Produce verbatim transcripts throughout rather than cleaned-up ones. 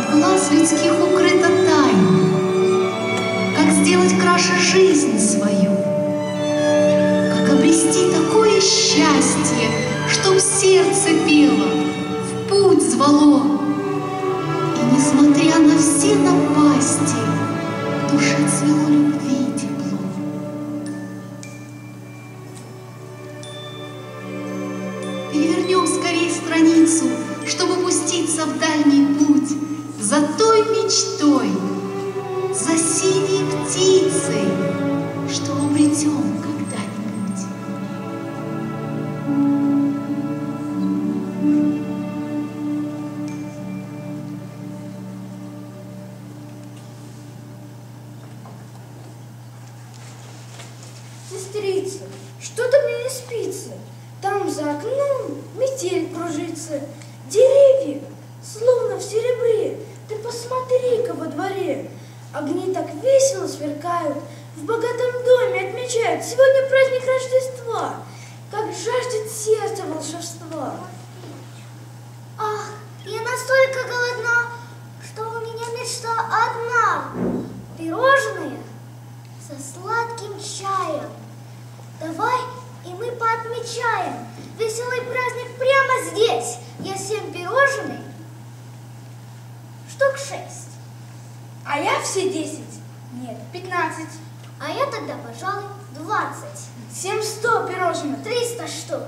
глаз людских укрыта тайна, как сделать краше жизнь свою, как обрести такое счастье, чтоб сердце пело, в путь звало. И несмотря на все напасти, в душе цвело любви и тепло. Перевернем скорее страницу, чтобы пуститься в дальний путь за той мечтой, за синей птицей, что обретем когда-нибудь. Сестрица, что-то мне не спится. Там за окном метель кружится, деревья словно в серебре. Ты посмотри-ка во дворе, огни так весело сверкают, в богатом доме отмечают сегодня праздник Рождества. Как жаждет сердце волшебства. Ах, я настолько голодна, что у меня мечта одна. Пирожные со сладким чаем. Давай и мы поотмечаем веселый праздник прямо здесь. Я съем пирожные штук шесть. А я все десять. Нет, пятнадцать. А я тогда, пожалуй, двадцать. Семь сто пирожных. Триста штук.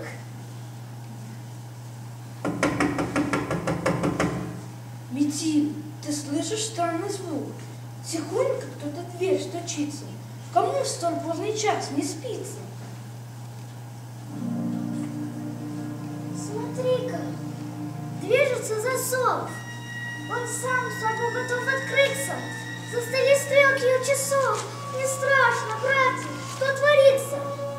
Метель, ты слышишь странный звук? Тихонько кто-то в дверь стучится. Кому в столь поздний час не спится? Смотри-ка, движется засов. Он сам собой готов открыться. Застыли стрелки у часов. Не страшно, братья, что творится?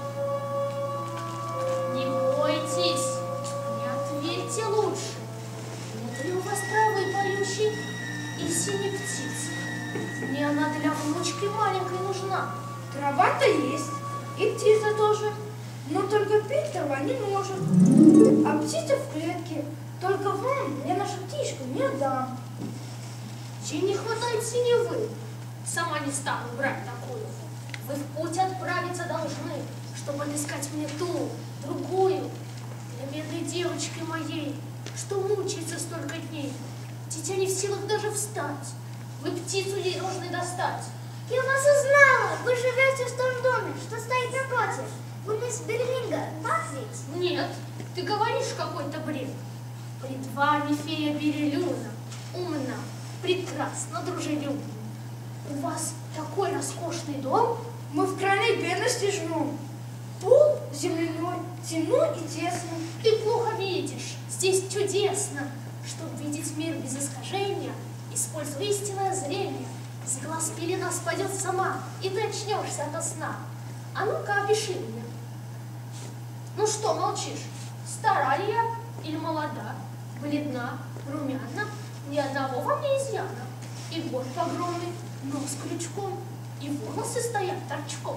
Не бойтесь, не ответьте лучше. Нет ли у вас травы поющей и синей птицы? Мне она для внучки маленькой нужна. Трава-то есть, и птица тоже, но только пить трава не может. А птица в клетке, только вам я нашу птичку не отдам. Чем не хватает синевы? Сама не стану брать такую. Вы в путь отправиться должны, чтобы отыскать мне ту, другую, для бедной девочки моей, что мучается столько дней. Дитя не в силах даже встать. Вы птицу ей должны достать. Я вас узнала. Вы живете в том доме, что стоит напротив. Вы мисс Берлинга, так ведь? Нет, ты говоришь какой-то бред. Пред вами фея Берелюна, умна, прекрасна, дружелюбна. У вас такой роскошный дом? Мы в крайней бедности живем. Пол земляной, темно и тесно. Ты плохо видишь, здесь чудесно. Чтобы видеть мир без искажения, используй истинное зрение. С глаз пелена спадет сама, и ты очнешься ото сна. А ну-ка, опиши меня. Ну что молчишь? Стара ли я или молода? Бледна, румяна, ни одного во мне изъяна. И горб огромный, нос крючком, и волосы стоят торчком.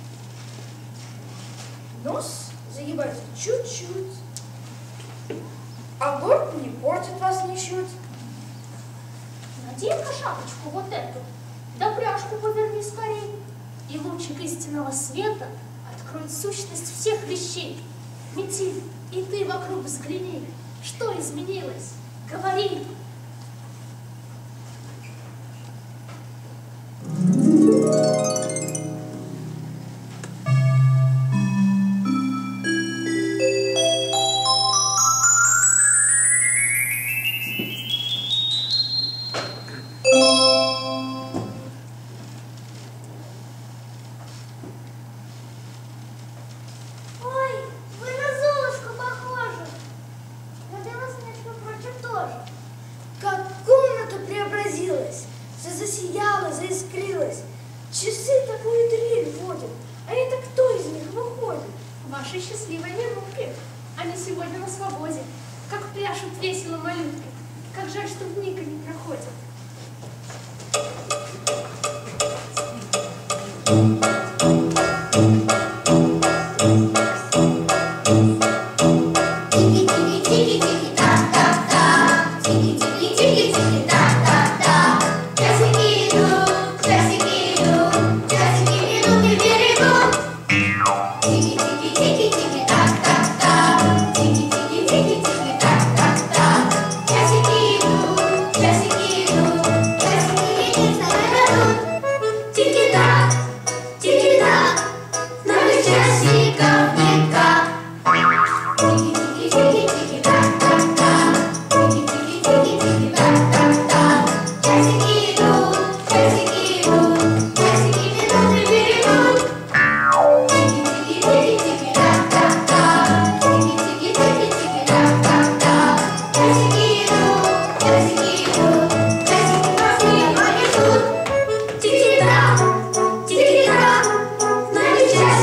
Нос загибается чуть-чуть, а горб не портит вас ничуть. Надень-ка шапочку вот эту, да пряжку поверни скорей, и лучик истинного света откроет сущность всех вещей. Метель, и ты вокруг взгляни, что изменилось? Говори. Часы такую дрель водят, а это кто из них выходит? Ваши счастливые минутки, они сегодня на свободе, как пляшут весело малютки, как жаль, что миг не проходит. Тики-тики-тики-тики-та-та-та, тики-тики-тики-тики-та-та-та.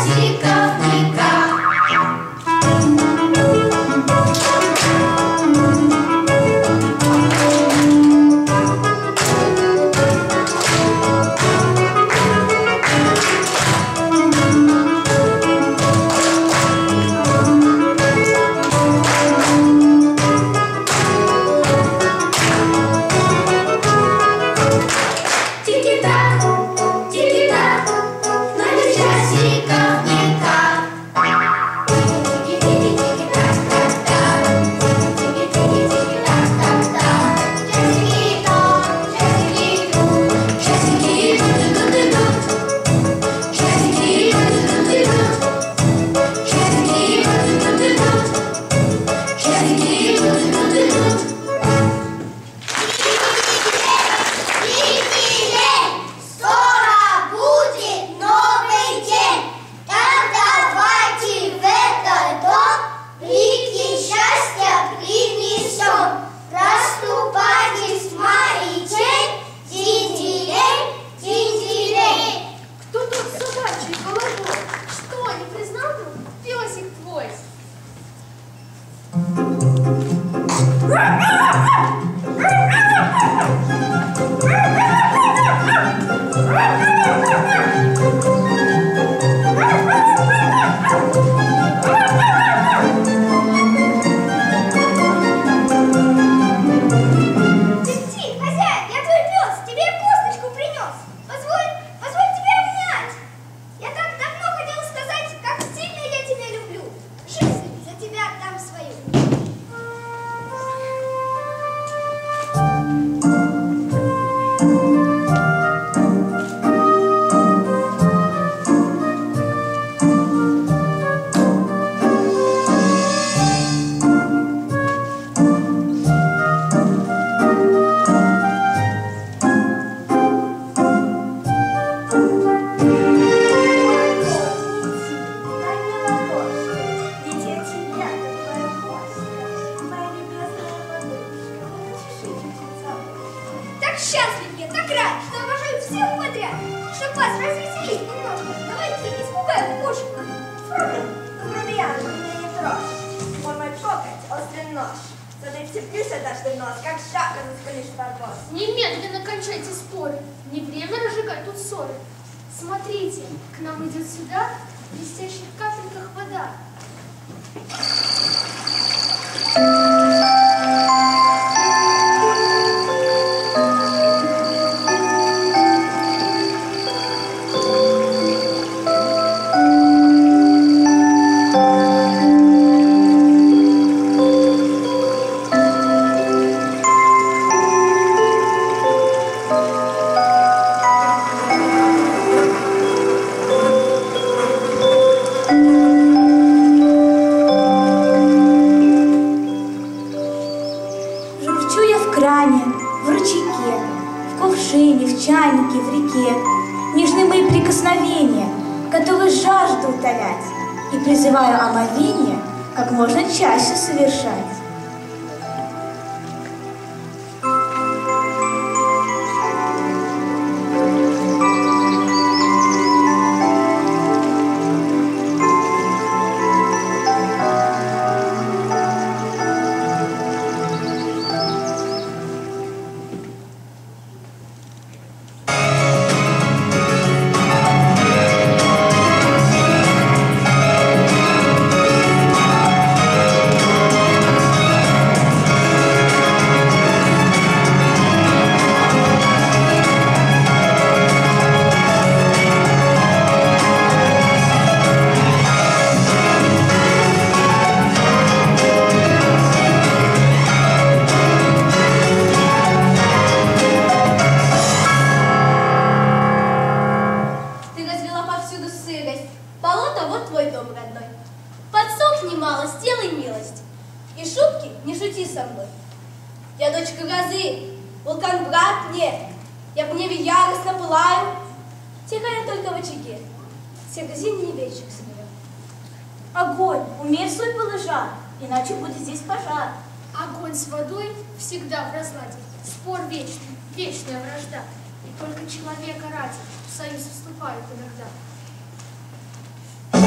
часиков никак. Немедленно кончайте споры. Не время разжигать тут ссоры. Смотрите, к нам идет сюда в блестящих капельках вода. И призываю омовение как можно чаще совершать. Огонь, умерь свой пыл и жар, иначе будет здесь пожар. Огонь с водой всегда в разладе. Спор вечный, вечная вражда. И только человека ради в союз вступают иногда.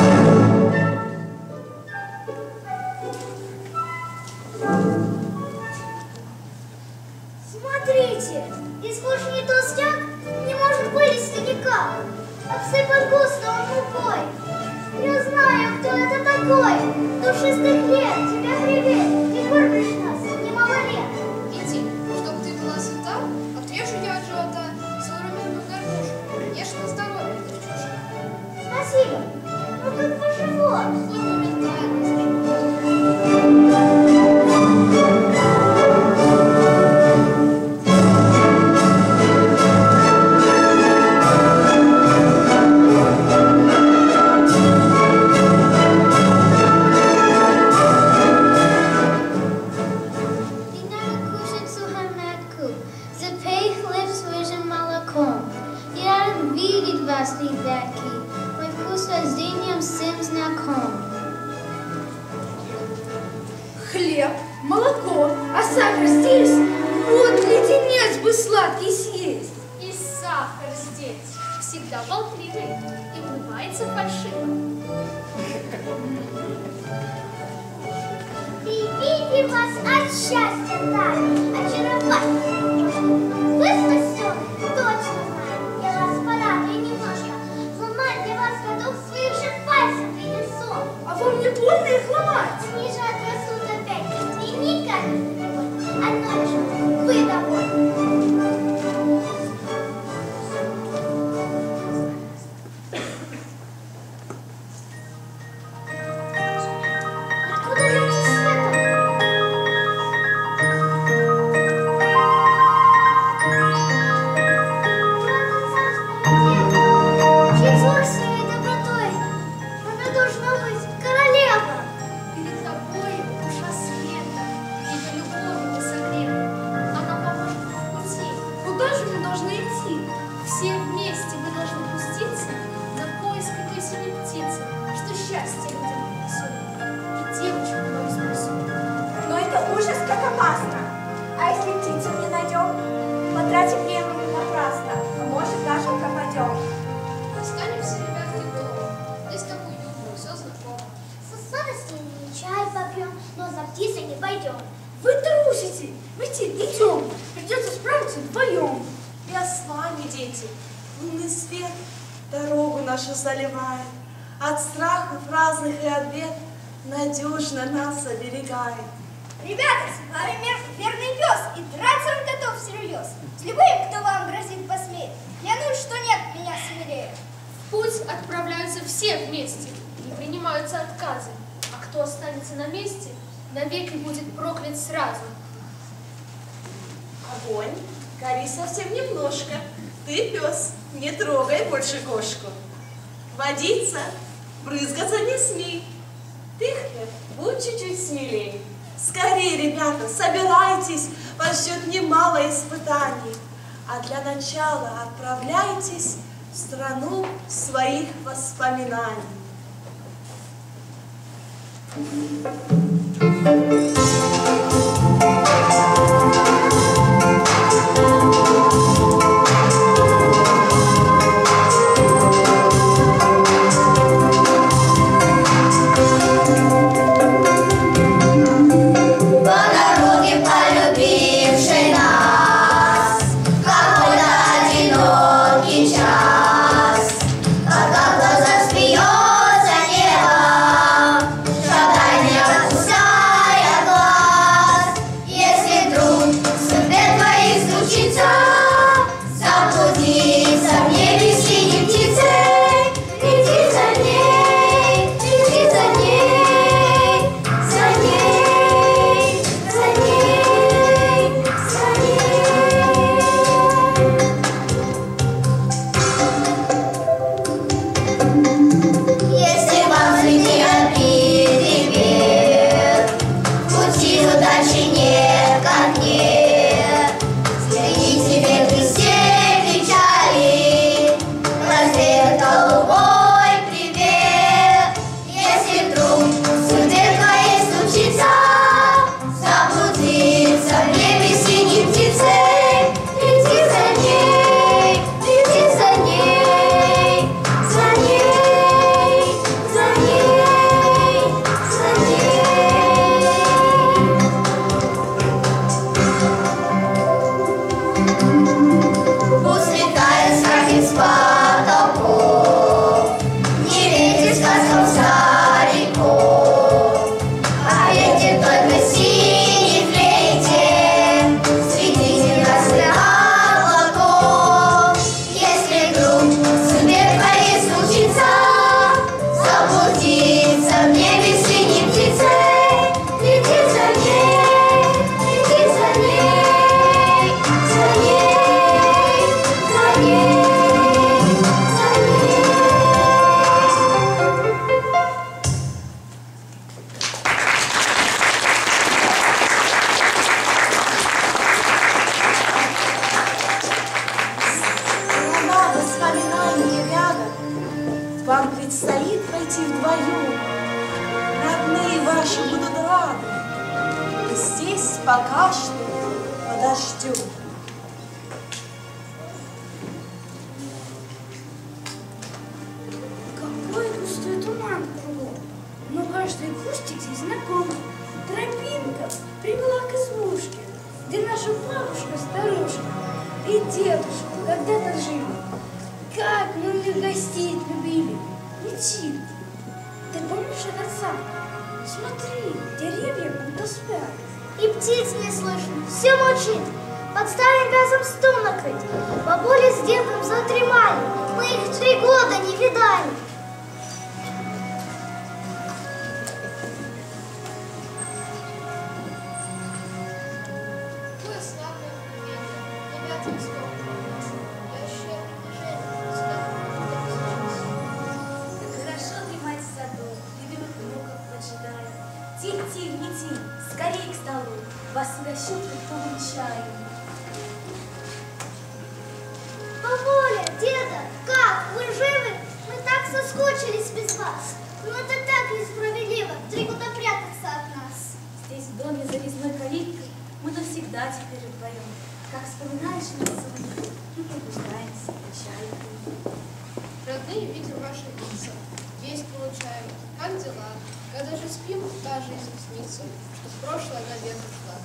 видите, из кушни толстяк не может вылезти никак. Обсыпан густо он мукой. Я знаю, кто это такой. Душистых лет, тебе привет. И кормишь нас немало лет. Иди, чтоб ты была сыта, отрежу я от живота современную горбушку. Ешь на здоровье, девчушка. Спасибо. Ну как ваш живот? Вот моментально. Хлеб, молоко, а сахар здесь? Вот леденец бы сладкий съесть. И сахар здесь всегда болтливый и улыбается фальшиво. Привите вас от счастья, Таня, очаровательно. Вы спасены, точно знаю. Я вас порадую немножко. Ломать для вас готов своих же пальцев и несу. А вам не больно их ломать? Они же отрастут опять. И никак не довольны. Одно лишь вы довольны. Откуда люди света? Чуть своей добротой. Она должна быть королева. Перед тобой душа света, ее любовью согрета. Она поможет нам в пути. Куда же мы должны идти? Все вместе мы должны пуститься на поиск этой синей птицы, что счастье людям несет. И девочку мою спасет. Но это ужас, как опасно. А если птицу не найдем, потратим время напрасно, а может даже пропадем. Останемся, ребятки, дома. Здесь так уютно, все знакомо. Со сладостями чай попьем, но за птицей не пойдем. Вы трусите. Ведь идем. Придется справиться вдвоем. Я с вами, дети. Лунный свет дорогу нашу заливает. От страхов разных и от бед надежно нас оберегает. Ребята, с вами верный пес, и драться он готов всерьез. С любым, кто вам грозит, посмеет. Клянусь, что нет меня смелее. В путь отправляются все вместе, не принимаются отказы. А кто останется на месте, навеки будет проклят сразу. Огонь, гори совсем немножко. Ты, пес, не трогай больше кошку. Водиться, брызгаться не смей. Ты, хлеб, будь чуть-чуть смелей. Скорее, ребята, собирайтесь, вас ждет немало испытаний. А для начала отправляйтесь в страну своих воспоминаний. Смеется небо, шагай, не опуская глаз. вдвоем. Родные ваши будут рады. И здесь пока что подождем. Какой густой туман кругом, но каждый кустик здесь знакомый. Тропинка привела к избушке, где наша бабушка-старушка и дедушка когда-то жили. Как мы их гостей любили. Лети. Ты помнишь этот сад? Смотри, деревья будто спят. И птиц не слышно, все молчит. Под старым вязом стол накрыть. Бабуля с дедом задремали. Мы их три года не видали. Вы славные ребята, ребята из дома. Я ощущаю приближение сюда. Как хорошо дремать в саду, любимых внуков поджидая. Тихо-тихо, не тихо, скорей к столу, вас угощу фруктовым чаем. Бабуля, деда, как? Вы живы? Мы так соскучились без вас. Но это так несправедливо. Три года прятаться от нас. Здесь в доме за резной калиткой мы навсегда теперь вдвоем. Как вспоминаешь нас сон, мы пробуждаемся, чаем. Родные видим ваши лица, весть получаем. Как дела? Когда же спим, та жизнь снится, что в прошлое навек ушла.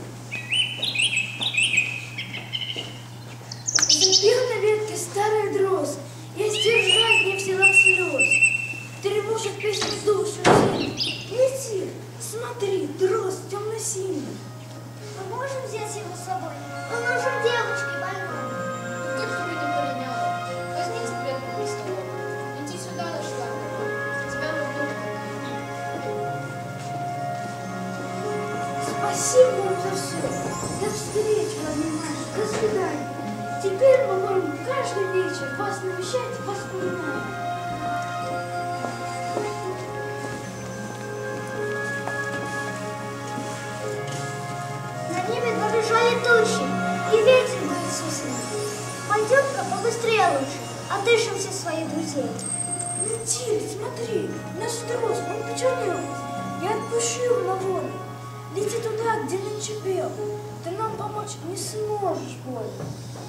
Запел на ветке старый дрозд, я сдержать не в силах слез. Тревожит песню душу тень. Лети, смотри, дрозд темно-синий. Мы можем взять его с собой? Он нужен девочке больной. Только бы не полиняла, возьми тебе из того. Иди сюда, нашла. Тебя люблю. Спасибо вам за все. До встречи, родные наши, до свидания. Теперь мы будем каждый вечер вас навещать и воспоминать. На небе набежали тучи, и ветер боится усилить. Пойдем-ка побыстрее лучше, отдышимся своих друзей. Лети, смотри, наш дрозд, он почернел. Я отпущу его на волю. Лети туда, где нынче пел. Ты нам помочь не сможешь больше.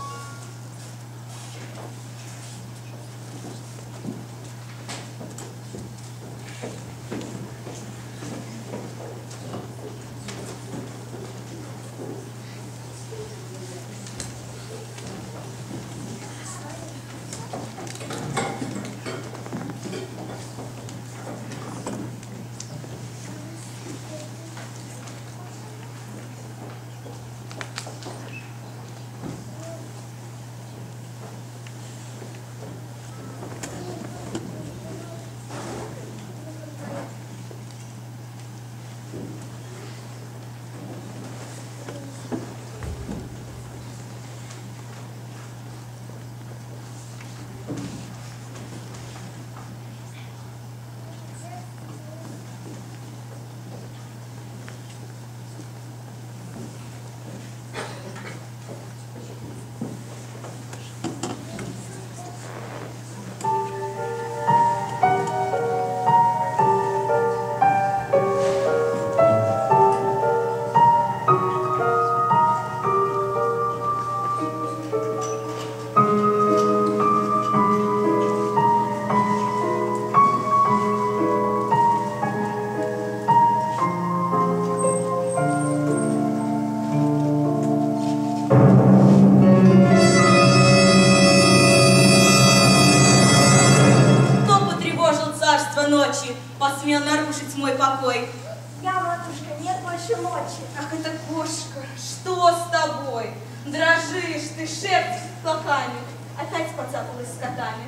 посмел нарушить мой покой. Я, матушка, нет больше ночи. Ах, эта кошка, что с тобой? Дрожишь, ты шерсть с клоками. Опять поцапалась с котами.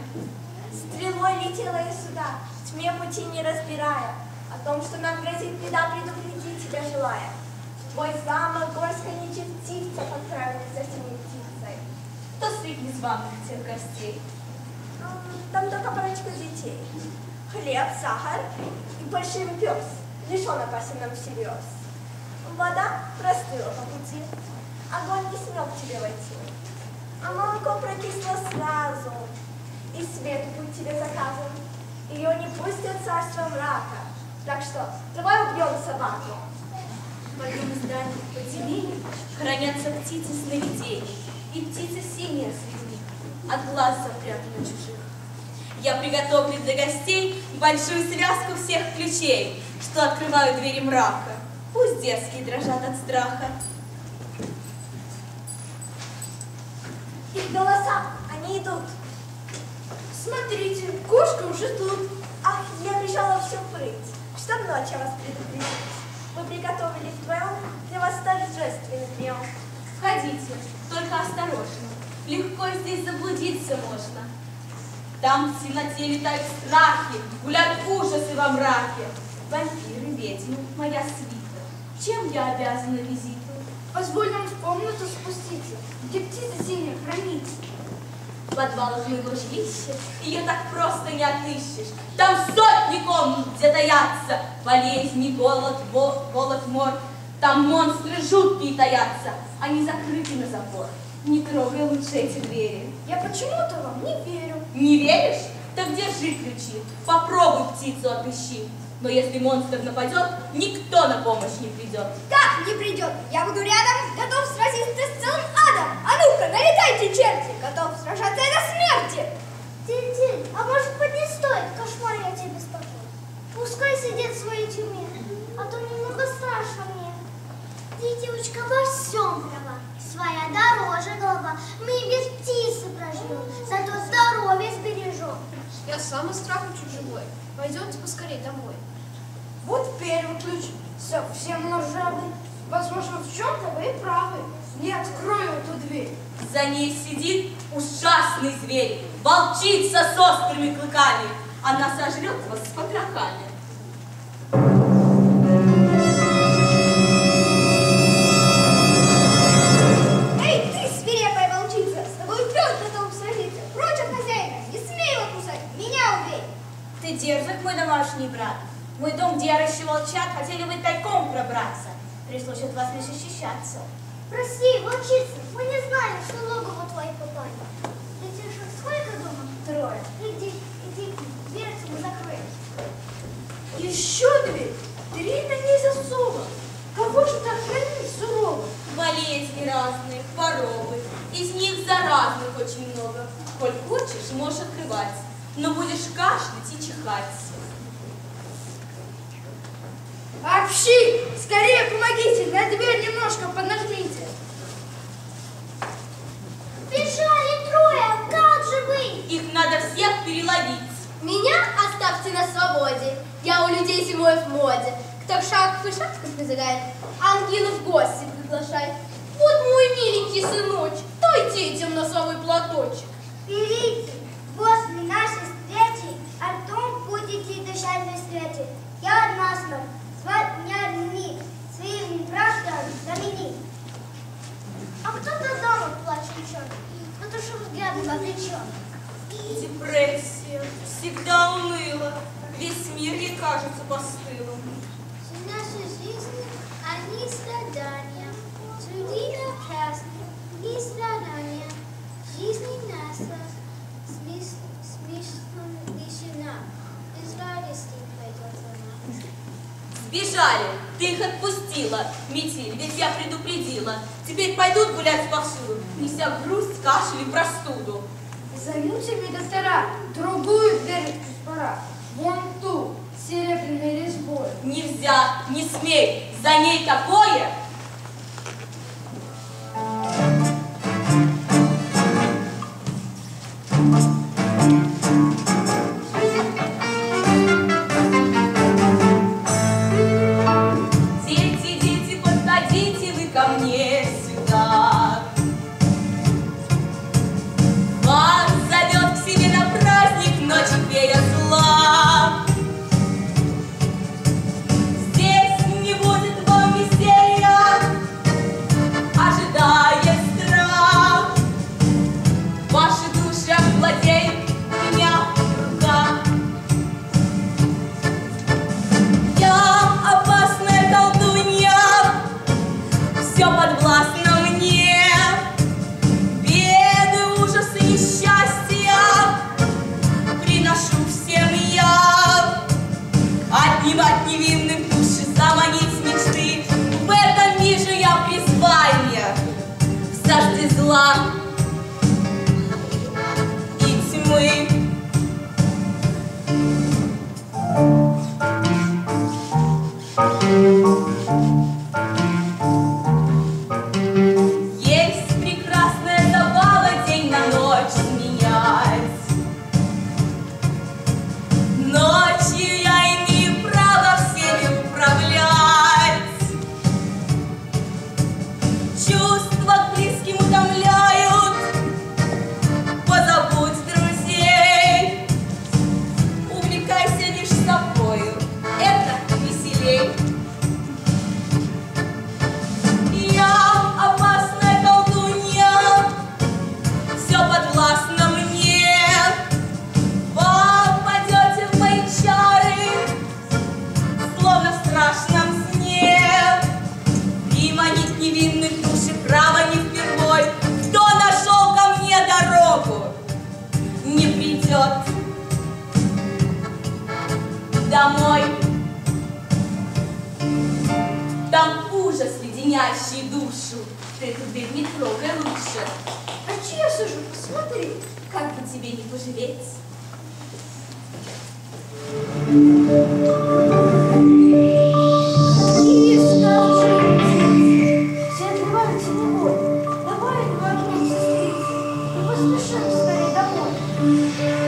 Стрелой летела я сюда, в тьме пути не разбирая. О том, что нам грозит беда, предупредить тебя желая. В твой замок горская нечестивца отправилась за синей птицей. Кто среди незваных тех гостей? Там только парочка детей. Хлеб, сахар и большой пес. Лишен опасен нам всерьез. Вода простыла по пути. Огонь не смел к тебе войти. А молоко прокисло сразу. И свет путь тебе заказан. ее не пустят в царство мрака. Так что, давай убьем собаку. В одном из дальних подземелий хранятся птицы сновидений, и птица синяя среди них, от глаз запрятана чужих. Я приготовлю для гостей большую связку всех ключей, что открывают двери мрака. Пусть детские дрожат от страха. Их голоса, они идут. Смотрите, кошка уже тут. Ах, я бежала всю прыть, чтоб ночь о вас предупредить. Мы приготовили вдвоем для вас торжественный прием. Входите, только осторожно, легко здесь заблудиться можно. Там в темноте летают страхи, гуляют ужасы во мраке. Вампиры, ведьмы, моя свита. Чем я обязана визиту? Позволь нам в комнату спуститься, где птица синяя хранится. В подвалах моего жилища ее так просто не отыщешь. Там сотни комнат, где таятся болезни, голод, во- голод, мор. Там монстры жуткие таятся, они закрыты на запор. Не трогай лучше эти двери. Я почему-то вам не верю. Не веришь? Так держи ключи, попробуй птицу отыщи. Но если монстр нападет, никто на помощь не придет. Как не придет? Я буду рядом, готов сразиться с целым адом. А ну-ка, налетайте, черти, готов сражаться до смерти. Тинь-тинь, а может быть не стоит кошмар я тебе беспокоить? Пускай сидит в своей тюрьме, а то немного страшно мне. Ты, девочка, во всем права. Своя дороже голова. Мы и без птицы проживем, зато здоровье сбережем. Я сам из страха чуть живой. Пойдемте поскорее домой. Вот первый ключ, совсем ржавый. Возможно, в чем-то вы и правы. Не открою эту дверь. За ней сидит ужасный зверь, волчица с острыми клыками. Она сожрет вас с потрохами. Эй, ты, свирепая волчица, с тобой пес готов сразиться. Прочь от хозяина, не смей его кусать, меня убей. Ты дерзок, мой домашний брат. Мой дом, где я ращу волчат, хотели вы тайком пробраться. Пришлось от вас лишь защищаться. Прости, волчица, мы не знали, что логово твои попали. Да тебе что, сколько дома? Трое. Иди, иди, дверцу мы закроем. Еще дверь. Три на ней засова. Кого же так хранить сурово? Болезни разные, хворобы. Из них заразных очень много. Коль хочешь, можешь открывать, но будешь кашлять и чихать. Общи! Скорее помогите, на дверь немножко поднажмите. Бежали трое, как же быть? Их надо всех переловить. Меня оставьте на свободе. Я у людей зимой в моде. Кто шаг в шапку предлагает, ангелов в гости приглашает. Вот мой миленький сыночек, дайте этим носовой платочек. Великий, после нашей встречи, о том будете дышать на свете. Я одна знаю, звать меня Реми, своим братом замени. А кто-то дома плачет еще, кто-то что взглядом отвлечен. Депрессия всегда уныла. Весь мир ей кажется постылым. В нашей жизни одни страдания, другие напрасны и страдания. Жизнь наша смешно лишена, без радости пойдет она. Сбежали, ты их отпустила, метель, ведь я предупредила. Теперь пойдут гулять повсюду, неся грусть, кашель и простуду. Займу тебе доктора, другую дверь пора. Вон ту, с серебряной резьбой. Нельзя, не смей, за ней такое. Дети, дети, подходите вы ко мне сюда. Вас зовет к себе на праздник ночь фея зла. Здесь не будет вам веселья, убивать невинных души, заманить мечты. В этом вижу я призвание в жажде зла и тьмы. Есть прекрасная забава день на ночь менять. Ночью я имею право всеми управлять. Чувства к близким утомляют. Позабудь друзей. Увлекайся лишь собою. Это веселей. Я опасная колдунья, все подвластно мне. Попадете в мои чары, словно в страшном сне. Приманить невинных души право не впервой. Кто нашел ко мне дорогу, не придет домой. Там ужас, леденящий душу. Ты эту дверь не трогай лучше. А чья сужу? Посмотри. Как бы тебе не пожалеть. Какие стражи! Все отбиваются неволь. Давай отвагнем сестрицы и поспешим скорее домой.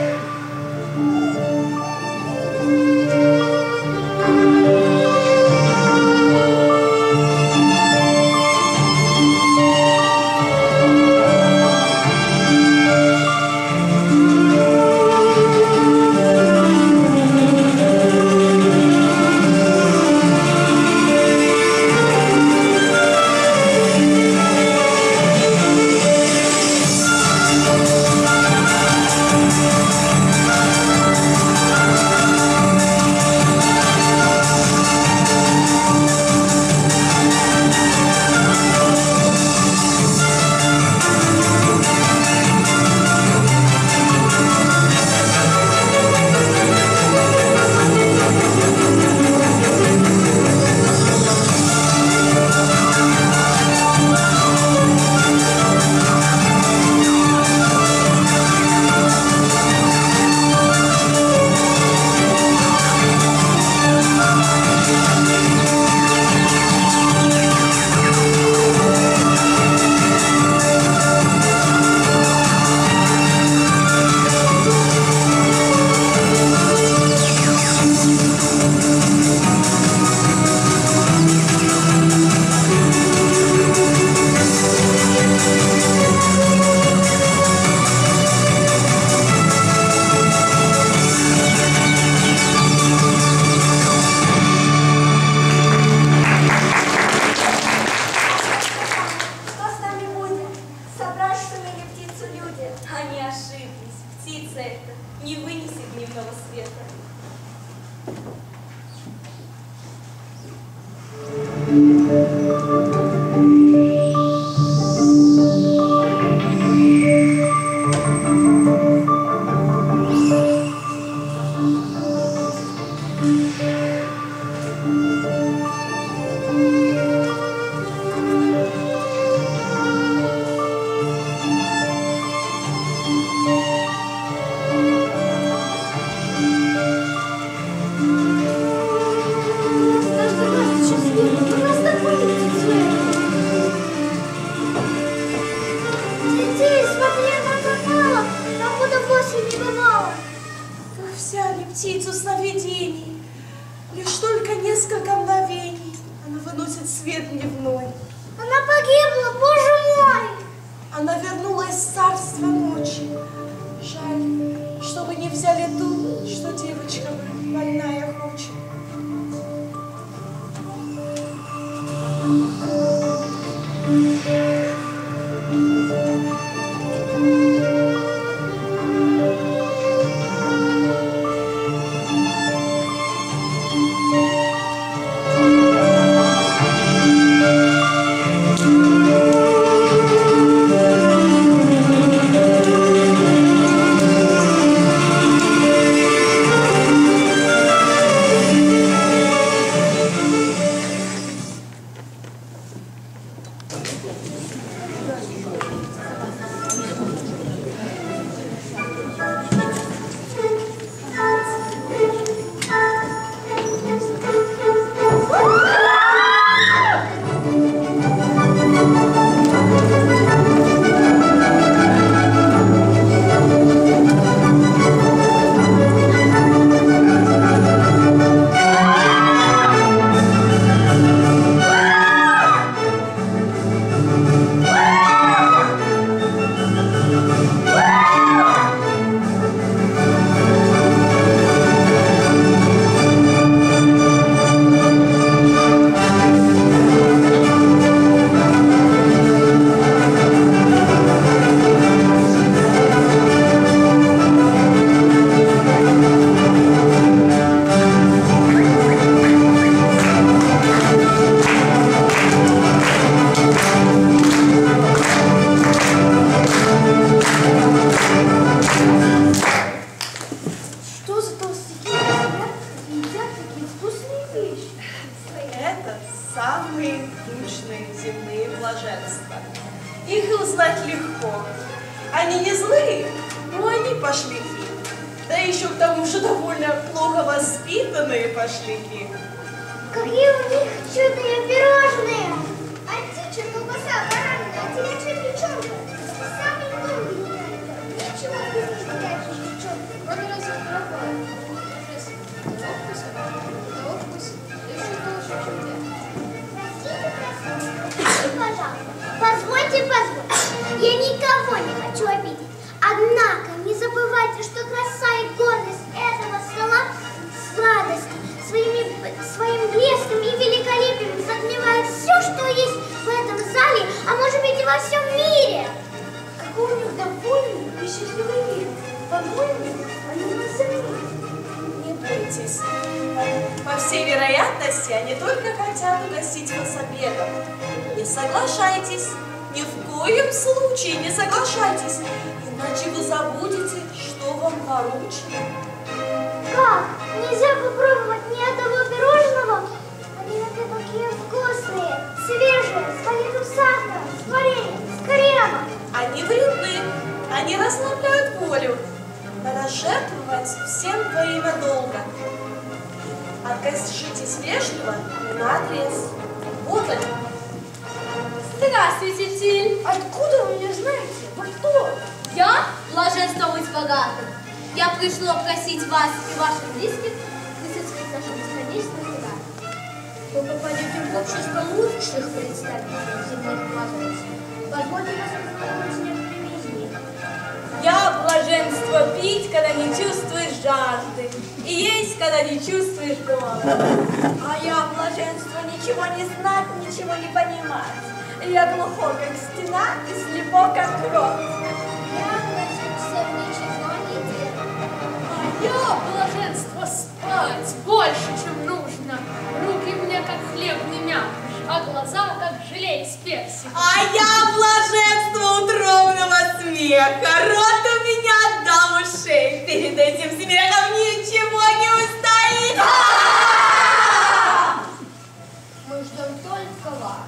Они ошиблись. Птица эта не вынесет дневного света. Птицу сновидений, лишь только несколько мгновений она выносит свет дневной. Она погибла, боже мой! Она вернулась в царство ночи. Жаль, чтобы не взяли ту, что девочка больная хочет. Thank you. самые скучные земные блаженства. Их узнать легко. Они не злые, но они пошлики. Да еще к тому же довольно плохо воспитанные пошлики. Какие у них чудные пирожные! Антича, колбаса, баранина, телячья печенка. Самый новый не надо. Ничего в них не телячья печенка. Кроме разве дрова. Того вкуса, того вкуса. Да еще лучше, чем я. Простите, пожалуйста. Позвольте, позвольте. Я никого не хочу обидеть. Однако не забывайте, что краса и гордость этого стола, сладость, своими, своим блеском и великолепием затмевает все, что есть в этом зале, а может быть и во всем мире. Какой у них довольный и счастливый вид. По-моему, они нас заменят. Не бойтесь. По всей вероятности, они только хотят угостить вас обедом. Не соглашайтесь. Ни в коем случае не соглашайтесь. Иначе вы забудете, что вам поручено. Как? Нельзя попробовать ни одного пирожного? Они такие вкусные, свежие, с пакетом сахара, с вареньем, с кремом. Они вредны, они расслабляют волю. Надо жертвовать всем во имя долга. Откажитесь вежливо и наотрез. Вот они. Здравствуйте, Тиль. Откуда вы меня знаете? Вы кто? Я блаженство быть богатым. Я пришла просить вас и ваших близких присутствовать в нашем бесконечном театре. Вы попадете в общество лучших представителей земных блаженств. Позвольте вас познакомить с некоторыми из них. Я блаженство пить, когда не чувствуешь жажды, и есть, когда не чувствуешь голода. А я блаженство ничего не знать, ничего не понимать. Я глухо, как стена, и слепо, как гроб. Я блаженство ничего не делаю. А я блаженство спать больше, чем нужно. Руки мне как хлебный мякиш, а глаза как желе из персика. А я блаженство утробного смеха. Рот у меня до ушей. Перед этим смехом ничего не устоит. Мы ждем только вас.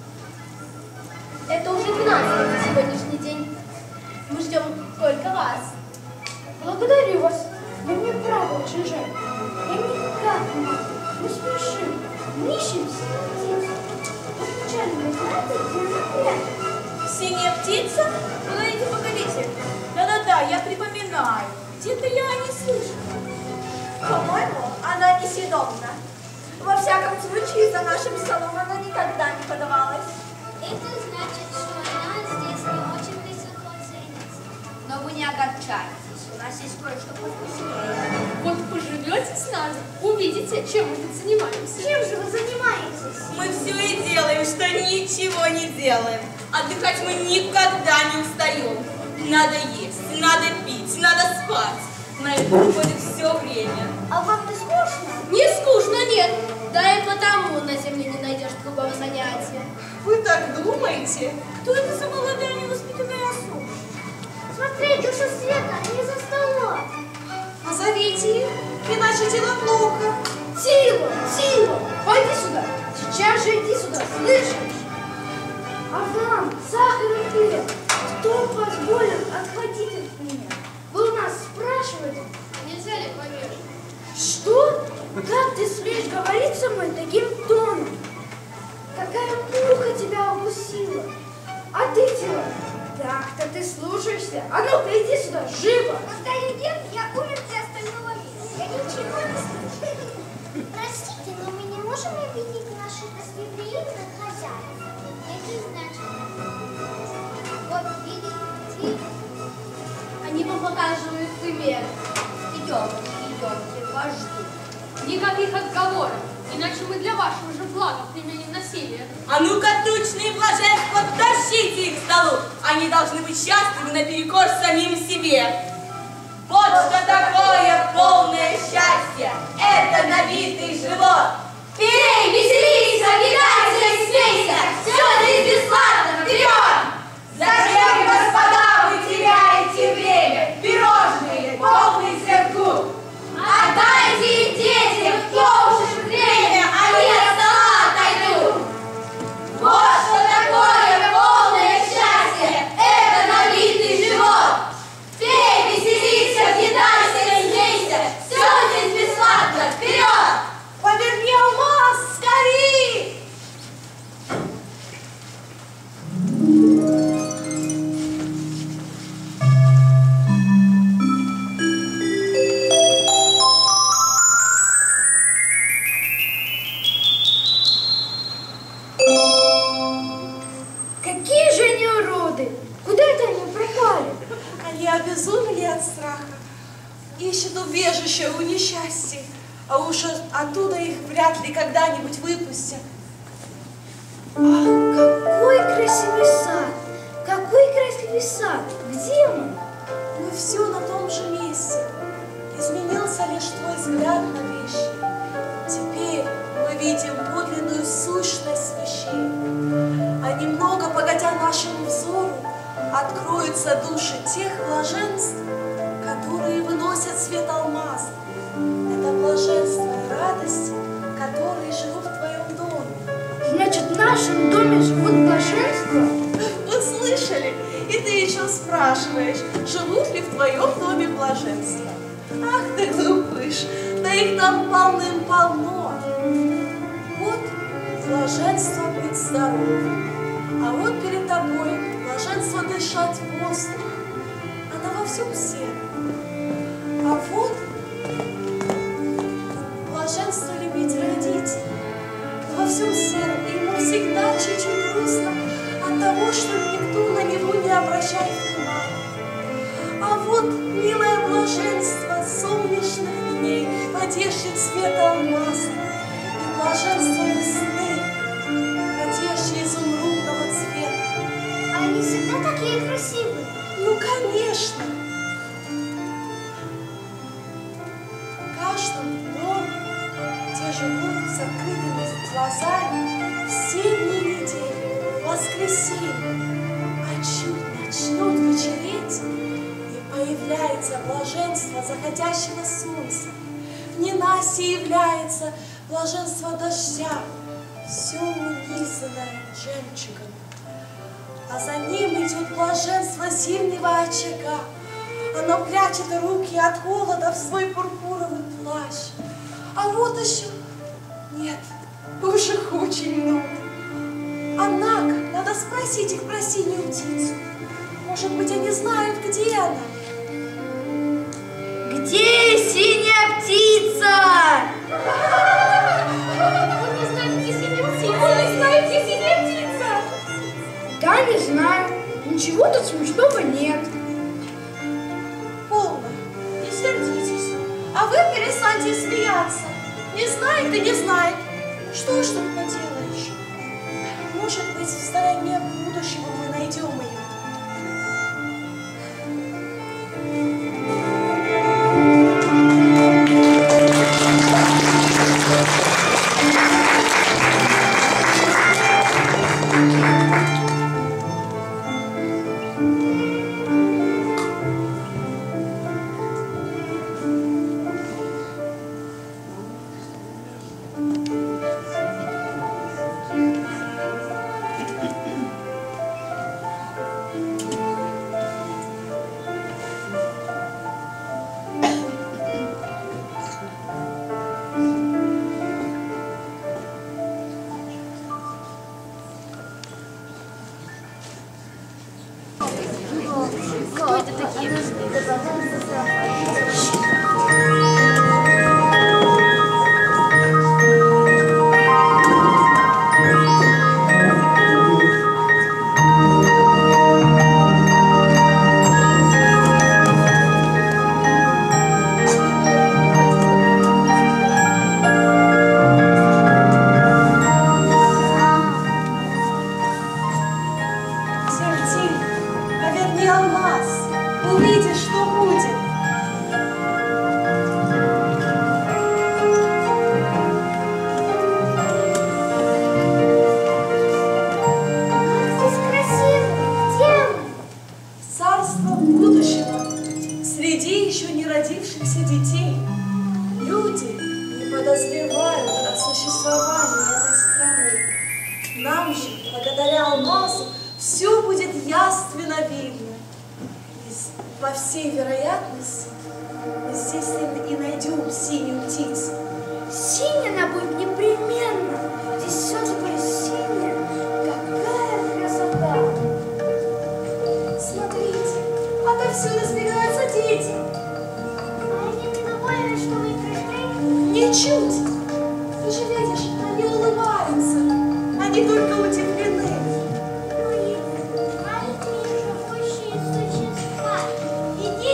Это уже двенадцатый на сегодняшний день. Мы ждем только вас. Благодарю вас. Но мне правда очень жаль. Я никак не могу. Мы спешим. Мы ищем синюю птицу. Вы случайно не знаете, где она прячется? Синяя птица? Погодите, погодите. Да-да-да, я припоминаю. Где-то я не слышала. По-моему, она несъедобна. Во всяком случае, за нашим столом она никогда не подавалась. Это значит, что она здесь не очень высоко ценится. Но вы не огорчайтесь. У нас есть кое-что повкуснее. Вот поживете с нами, увидите, чем мы тут занимаемся. Чем же вы занимаетесь? Мы все и делаем, что ничего не делаем. Отдыхать мы никогда не устаем. Надо есть, надо пить, надо спать. На это уходит все время. А вам не скучно? Не скучно, нет. Да и потому на земле не найдешь другого занятия. Вы так думаете? Кто это за молодая невоспитанная особа? Смотри, душа света, они за столом. Позовите их, иначе дело плохо. Тила, Тила, пойди сюда. Сейчас же иди сюда, слышишь? А вам, сахар и хлеб, кто позволил отходить от меня? Вы у нас спрашиваете? Нельзя ли повешать? Что? Как ты смеешь говорить со мной таким тоном? Какая муха тебя укусила? А ты, Тила, так-то ты слушаешься? А ну-ка, иди сюда, живо! Когда едим, я умер для остального мира. Я ничего не слышу. Простите, но мы не можем обвинить наших гостеприимных хозяев. Это значит, вот видите, Они вам показывают пример. Идемте, идемте, вас ждут. Никаких отговорок, иначе мы для вашего же блага применим насилие. А ну-ка, тучные блаженства, тащите их к столу. Они должны быть счастливы наперекор самим себе. Вот что такое полное счастье. Это набитый живот. Пей, веселись, объедайся и смейся! Все здесь бесплатно, вперед! Зачем, господа, вы теряете время? Пирожные, полный сердгу. Отдайте их детям, кто уж их время, они от стола отойдут! обезумели от страха, ищут убежище у несчастья, а уж оттуда их вряд ли когда-нибудь выпустят. Ах, какой красивый сад! Какой красивый сад! Где мы? Мы все на том же месте. Изменился лишь твой взгляд на вещи. Теперь мы видим подлинную сущность вещей. А немного погодя нашему взору, откроются души тех блаженств, которые выносят свет алмаза. Это блаженство и радости, которые живут в твоем доме. Значит, в нашем доме живут блаженства? Услышали? И ты еще спрашиваешь, живут ли в твоем доме блаженства? Ах ты глупыш, да их там полным-полно. Вот блаженство быть здоровым, а вот перед тобой блаженство дышать воздух. Она во всем сером. А вот блаженство любить родителей. Во всем сером, и ему всегда чуть-чуть грустно от того, что никто на него не обращает внимания. А вот милое блаженство солнечных дней в одежде цвета алмаза и блаженство весны в одежде изумрудного цвета. Они всегда такие красивые. Ну, конечно. В каждом доме, где живут с открытыми глазами все дни недели, в воскресенье, а чуть начнет вечереть, и появляется блаженство заходящего солнца. В ненастье является блаженство дождя, все унизанное жемчугом. А за ним идет блаженство зимнего очага. Оно прячет руки от холода в свой пурпуровый плащ. А вот еще... Нет, уж их очень много. Однако, надо спросить их про синюю птицу. Может быть, они знают, где она? Где синяя птица? Он не знает, где синяя птица. Он не знает, где синяя птица. Да, не знаю. Ничего тут смешного нет. Полно, не сердитесь. А вы перестаньте смеяться. Не знает и не знает. Что ж тут поделаешь? Может быть, в стороне будущего мы найдем ее. Иди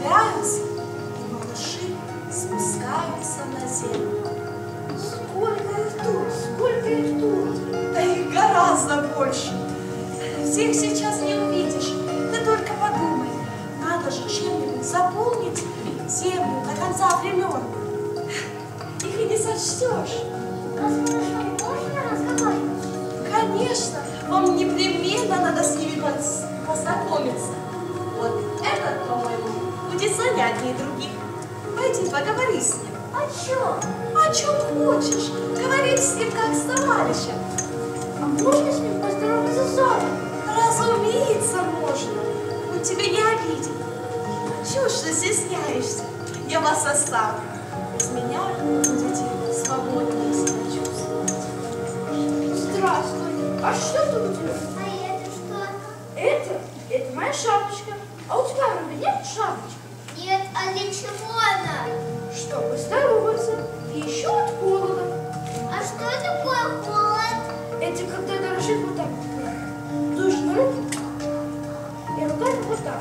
появляются, и малыши спускаются на землю. Сколько их тут, сколько их тут. Да их гораздо больше. Всех сейчас не увидишь. Ты только подумай, надо же чем-нибудь заполнить землю до конца времен. Их и не сочтешь. А с малышом можно разговаривать? Конечно, вам непременно надо с ними пос- познакомиться. Вот этот, по-моему, будет занятнее других. Пойди, поговори с ним. О чем? О чем хочешь. Говорить с ним как с товарищем. А можно с ним поздороваться сами? Разумеется, можно. Он тебя не обидит. Чего ж ты стесняешься? Я вас оставлю. Без меня будете свободнее себя чувствовать. Здравствуй. А что это у тебя? А это что? Это? Это моя шапочка. А у тебя разве нет шапочки? Нет, а для чего она? Чтобы здороваться. И еще от холода. А что такое холод? Это когда дрожит вот так. Душно руку. И руками вот так.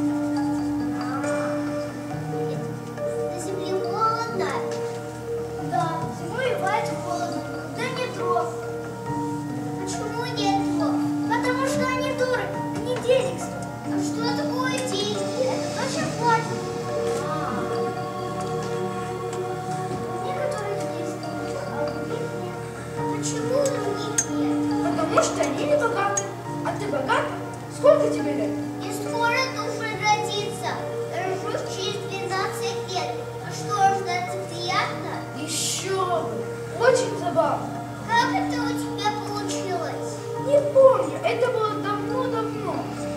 На земле холодно. Да, зимой бывает холодно. Да нет дров. Почему нет дров? Потому что они дуры, они денег стоят. А что такое деньги? Это точно платят. А. Некоторых есть, а у других нет. А почему у других нет? Потому что они не богаты. А ты богат? Сколько тебе лет? И скоро должен родиться. Рожусь через двенадцать лет. А что, ждать приятно? Еще бы. Очень забавно. Как это у тебя получилось? Не помню. Это было давно-давно.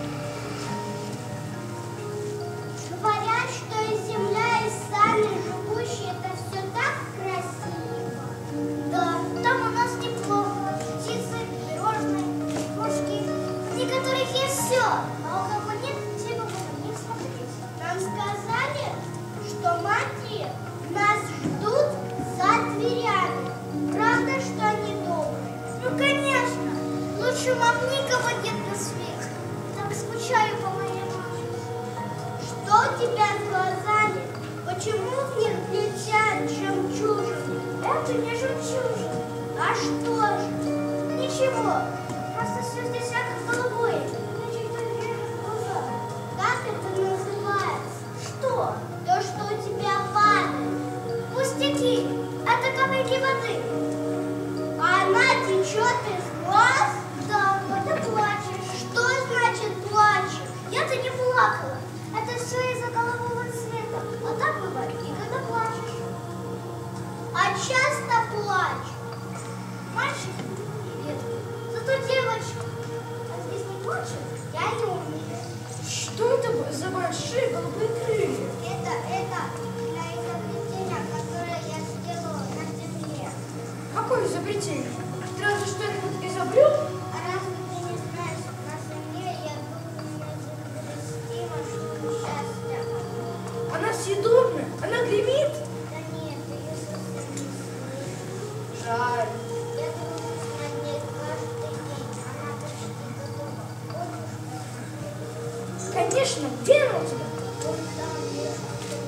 Говорят, что и земля, и сами живущие, это все так красиво. Да, там у нас неплохо. Птицы, пирожные, кружки. У некоторых есть все, а у кого нет, все могут на них смотреть. Нам сказали, что матери нас ждут за дверями. Правда, что они добрые? Ну, конечно. Лучше вам никого нет на свете. Так скучаю по моей маме. Что у тебя с глазами? Почему в них блестят жемчужины? Это не жемчужины. А что же? Ничего. Просто все здесь как голубое. Значит, это вверх глаза. Как это называется? Что? То, что у тебя падает. Пустяки. Это капельки воды. А она течет из глаз? Да, когда плачешь. Что значит плачешь? Я-то не плакала. Это все из-за голубого цвета. А так бывает и когда плачешь. А часто плачешь. Мальчик? Нет. Зато девочка. А здесь не плачет? Я не умею. Что это за большие голубые крылья? Это, это для изобретения, которое я сделала на земле. Какое изобретение? Ты разве что-нибудь изобрел? А разве ты не знаешь, на земле я думаю изобрести машину счастья? Она съедобная, она гремит. Да нет, ее совсем не слышу. Жаль. Я думаю над ней каждый день. Она почти готова. Вот уж Конечно, где она у тебя? вот там вверху.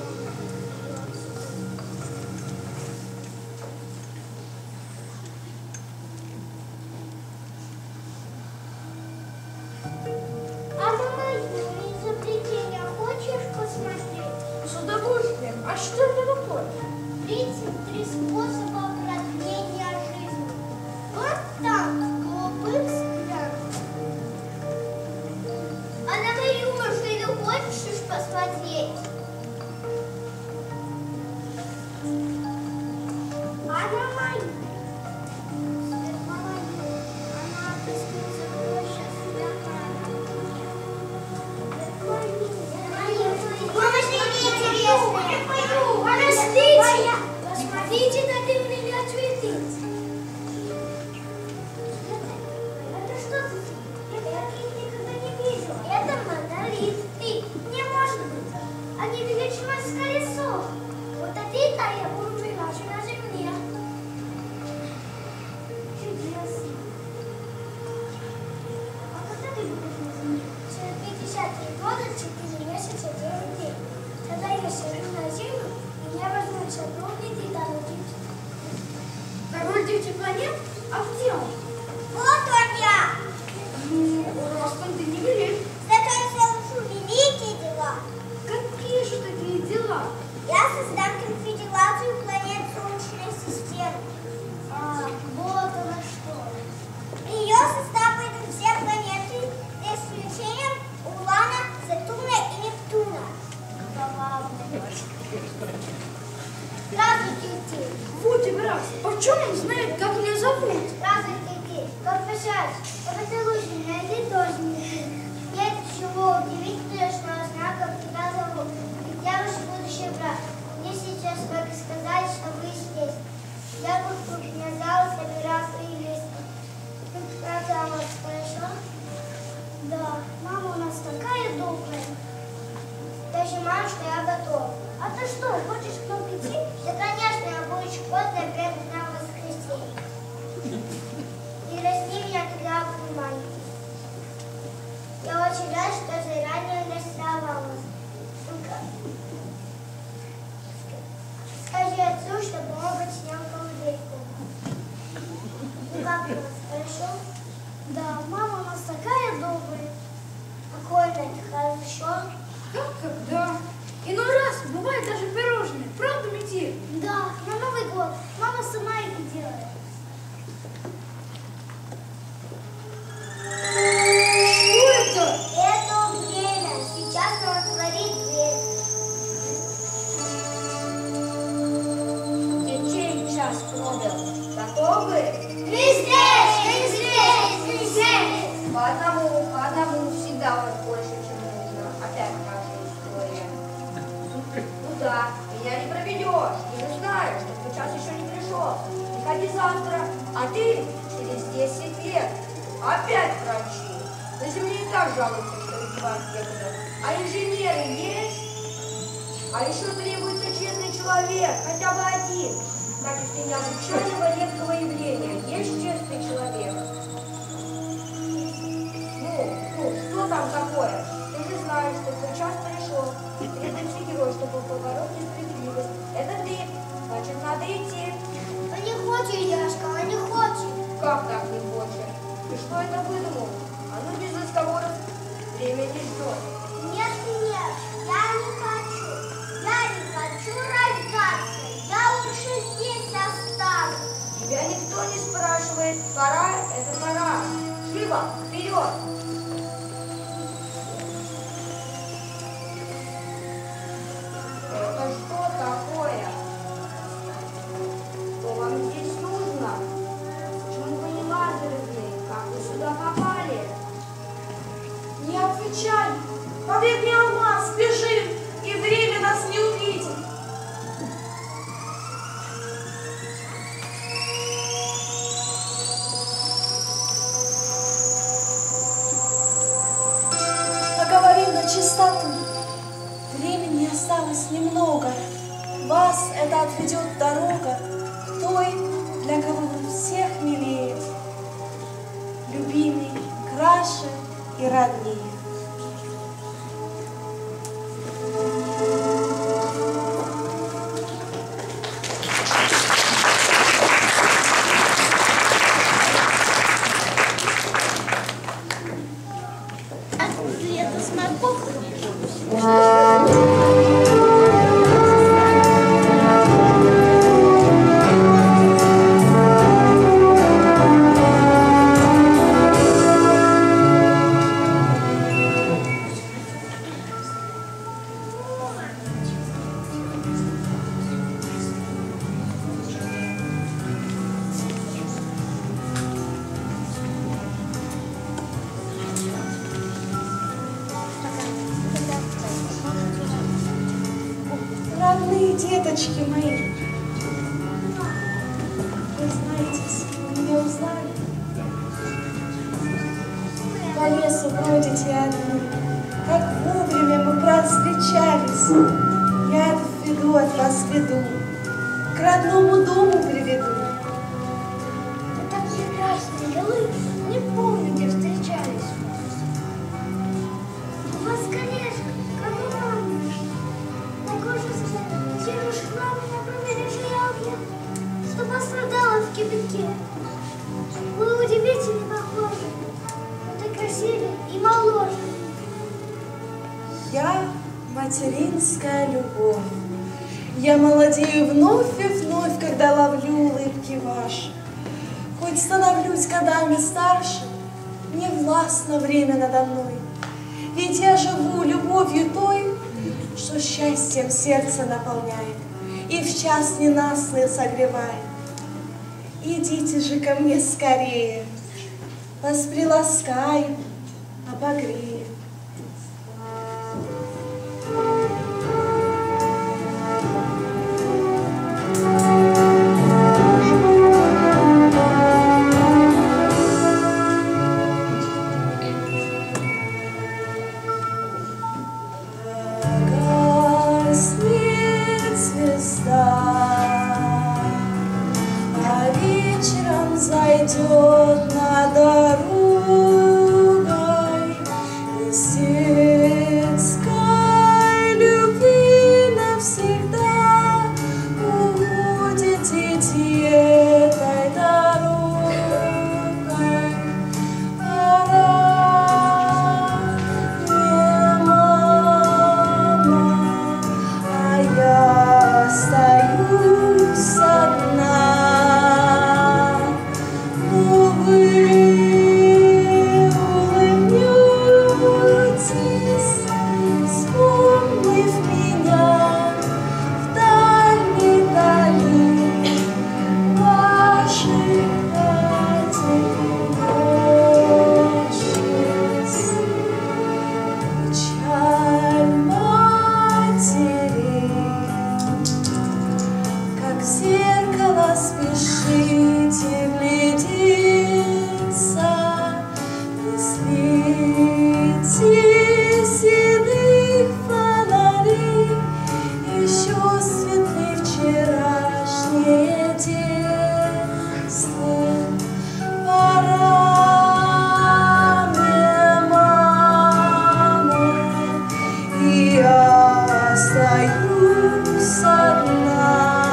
А на мое изобретение хочешь посмотреть? С удовольствием. А что это такое? тридцать три способа продления жизни. Вот там, в голубых склянках. А на мою машину хочешь посмотреть? А на мою? Светловолосая. Она объяснится проще Помощники интересные. Я пойду. Подождите. Посмотрите на дивные цветы. Это что за цветы? Я таких никогда не видела. Это монолиты. Не может быть. раз, почем он знает, как меня зовут? Здравствуйте, ты. Как пожалуйста, а поцелуйся меня, ты тоже не. Нет чего удивительного, знаю, как тебя зовут. Ведь я ваш будущий брат. Мне сейчас только сказали, что вы здесь. Я буду меня зала собирал свои листья. Правда, у вас хорошо? Да, мама у нас такая добрая. Даже мама, что я готова. А ты что, хочешь к нам прийти? Да, конечно, я буду чекотная прямо на воскресенье. И расти меня, когда буду маленький. Я очень рада, что заранее нарисовала вас. Скажи отцу, чтобы он починял колыбельку. Ну как у вас, хорошо? Да, мама у нас такая добрая. Спокойно, это хорошо. Как когда? Иной раз бывает даже пирожные. Правда, Метель? Да, на Новый год. Мама сама их делает. Что это? Это время. Сейчас он отворит дверь. Детей час пробил. Готовы? Мы здесь! Мы здесь! Мы здесь! По одному, по одному всегда вас больше, чем нужно. Опять наша история. Ну да, меня не проведешь. Ты же знаешь, что твой час еще не пришел. Приходи завтра, а ты через десять лет опять врачи. На земле и так жалуются, что развивать некуда. А инженеры есть? А еще требуется честный человек, хотя бы один. В качестве необычайного редкого явления есть честный человек. Ну, ну, что там такое? Ты же знаешь, что твой час пришел. Требуется герой, чтобы побороть несправедливость. Это ты. Значит, надо идти. Он не хочет, Яшка, он не хочет. Как так не хочет? Ты что это выдумал? А ну без разговоров. Время не ждет. Нет, нет, я не хочу. Я не хочу рождаться. Я лучше здесь останусь. Тебя никто не спрашивает. Пора – это пора. Живо, вперед! Это что такое? Что вам здесь нужно? Почему вы не лазерные? Как вы сюда попали? Не отвечай! Побегни, алмаз, бежим, и время нас не увидит. Поговорим на чистоту. Времени осталось немного. Вас это отведет дорога к той, для кого вы всех милее. Любимый, краше и роднее. Это с морковками. Родные деточки мои, вы знаете, вы меня узнали? По лесу бродите одни, как вовремя мы провстречались. Я отведу от вас беду, к родному дому приведу. Это прекрасные голы. Не помню, где встречались. У вас, конечно, как у мамы. Такой же девушка на провере желания, что пострадала в кибитке. Вы удивительно похожи. Вы красивее и моложе. Я материнская любовь. Я молодею вновь и вновь, когда ловлю улыбки ваши. Хоть становлюсь годами старше, не властно время надо мной. Ведь я живу любовью той, что счастьем сердце наполняет и в час ненастный согревает. Идите же ко мне скорее, вас приласкаю, обогрею. Гаснет звезда, а вечером зайдет над дорогой естественной любви навсегда уводит детей этой дорогой. Пора мне, мама, а я остаюсь одна. Но вы улыбнетесь, вспомнив меня в дальней дали ваших одиночеств. Печаль матери, как в зеркало спешите глядеться, не свете седых фонарей, еще светлей вчерашнее детство. Пора мне, мама, и я остаюсь одна.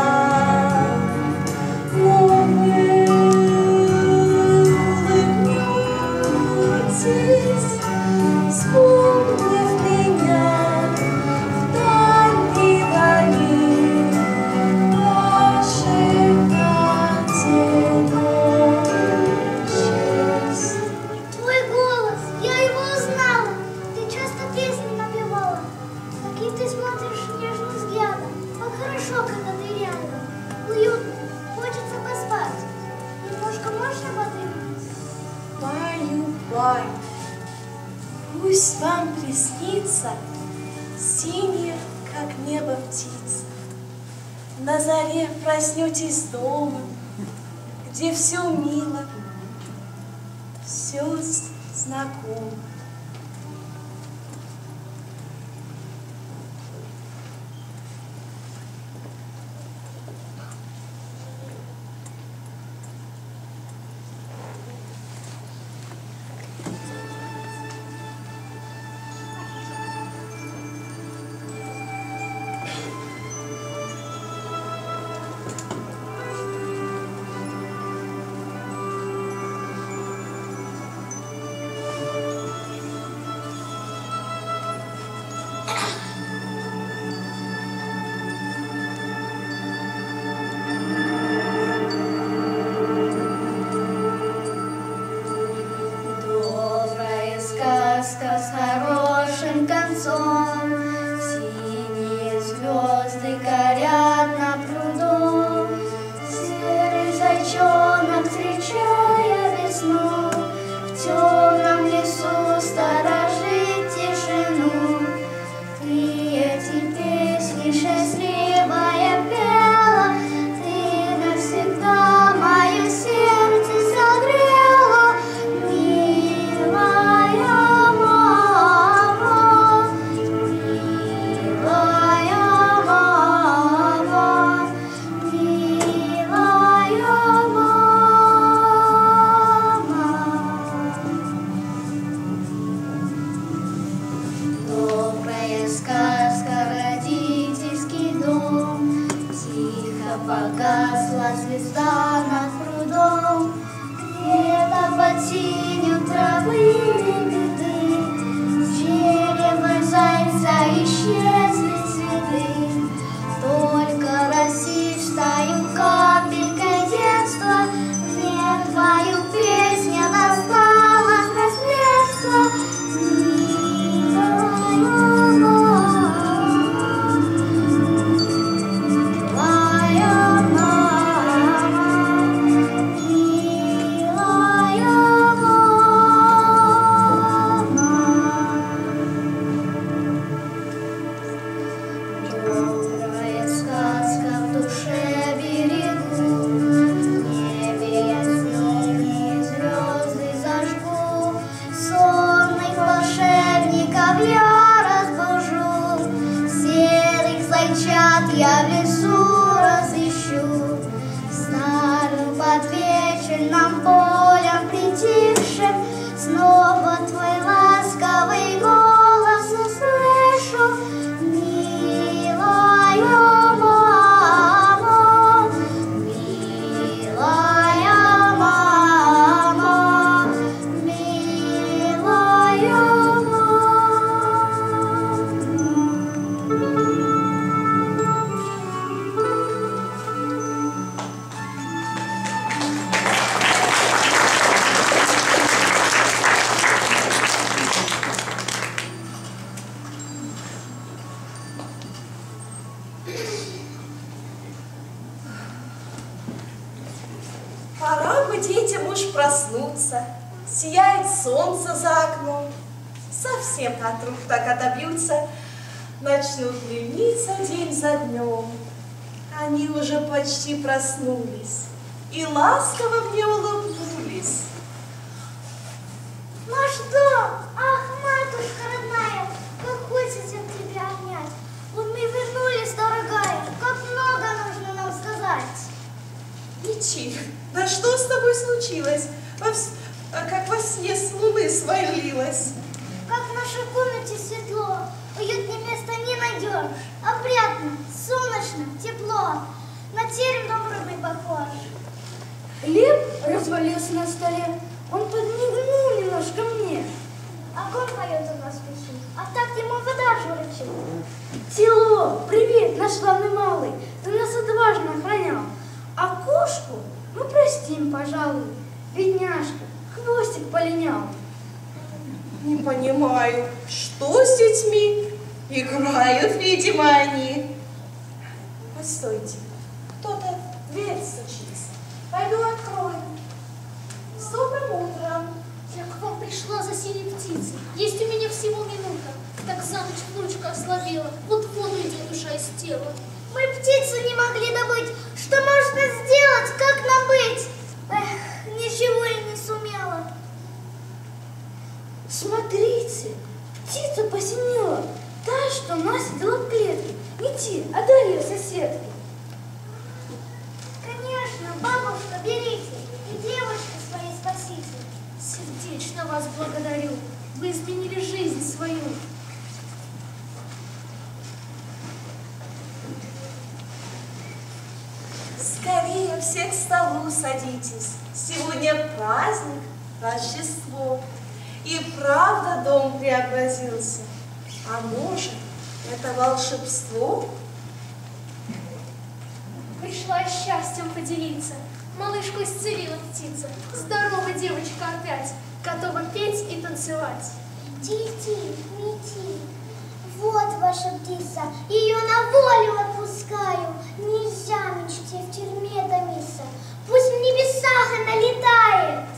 Но вы улыбнетесь, вспомнив меня в дальней дали ваших одиночеств. Твой голос, я его узнала. Ты часто песни напевала. Каким ты смотришь нежным взглядом. Как хорошо, когда ты рядом. Уютно, хочется поспать. Немножко можешь ободрить? Баю, баю, пусть вам приснится синяя, как небо, птица. На заре проснетесь дома, где все мило, все знакомо. Добрая сказка с хорошим концом. Синие звезды горят над прудом. Серый зайчонок, встречая весну, в темном лесу сторожит тишину. Ты эти песни счастливая пела, ты навсегда мое сердце согрела. Милая мама, милая мама, милая мама. Добрая сказка, родительский дом, тихо погасла звезда над прудом. Где-то под синюю травы не беды, с черева зайца исчезли цветы. Только рассыпаю капелькой детства, мне твою песню досталось наследство. Милая мама, милая мама, кричат, я в лесу разыщу. Знаю, под вечерным полем притихшим снова твой ласковый голос услышу. Милая мама, милая мама, милая мама. Пора бы детям уж проснуться. Сияет солнце за окном. Совсем от рук так отобьются. Начнут лениться день за днем. Они уже почти проснулись и ласково мне улыбнулись. Наш дом! Ах, матушка родная, как хочется тебя обнять. Вот мы вернулись, дорогая, как много нужно нам сказать. Ничего, да что с тобой случилось? Во вс- Как во сне с луны свалилась. Как в нашей комнате светло, уютнее места не найдешь. Опрятно, солнечно, тепло, на терем дом родной похож. Хлеб развалился на столе, он подмигнул немножко мне. Огонь поет у нас в печи, а так ему вода журчит. Село, привет, наш славный малый, ты нас отважно охранял. А кошку мы простим, пожалуй, бедняжка, хвостик полинял. Не понимаю, что с детьми? Играют, видимо, они. Постойте, кто-то в дверь стучится. Пойду открою. С добрым утром. Я к вам пришла за синей птицей. Есть у меня всего минута. Так за ночь внучка ослабела. Вот воду идет душа из тела. Мы птицу не могли добыть. Что можно сделать? Как нам быть? Эх, ничего я не сумела. Смотрите, птица посинела, та, что нас сидела в клетке. Не те, а далее соседки. Конечно, бабушка, берите. И девочку своей спасите. Сердечно вас благодарю. Вы изменили жизнь свою. Скорее все к столу садитесь. Сегодня праздник, Рождество. И правда дом преобразился. А может, это волшебство? Пришла счастьем поделиться. Малышку исцелила птица. Здорова девочка опять. Готова петь и танцевать. Тихо, мети. Вот ваша птица, ее на волю отпускаю. Нельзя мечте в тюрьме томиться. Пусть в небесах она летает.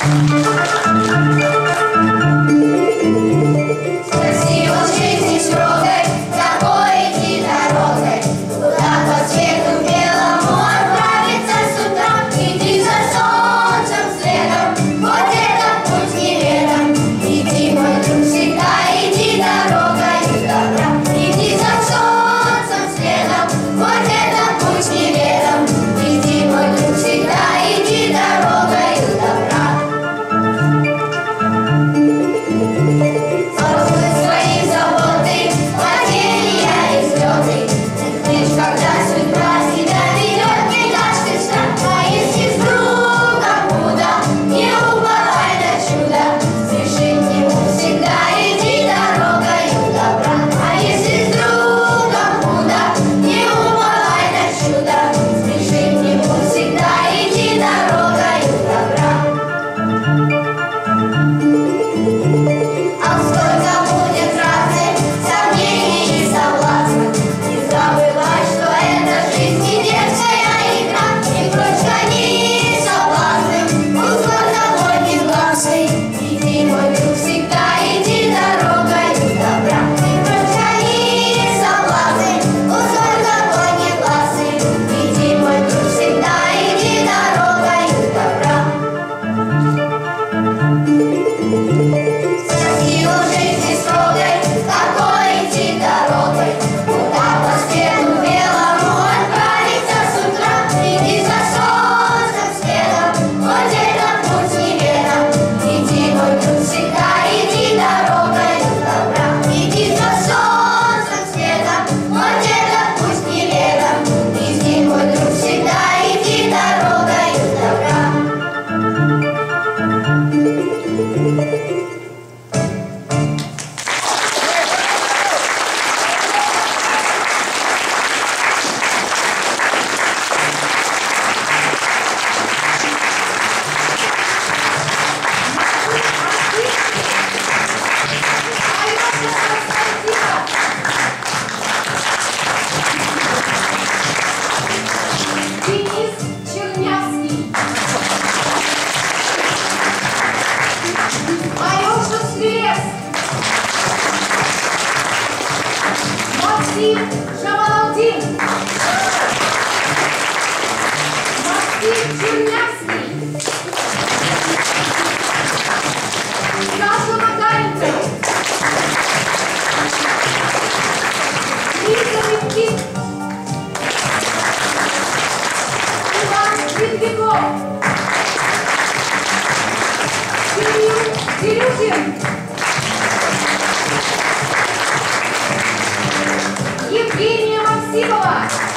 Евгения Максимова.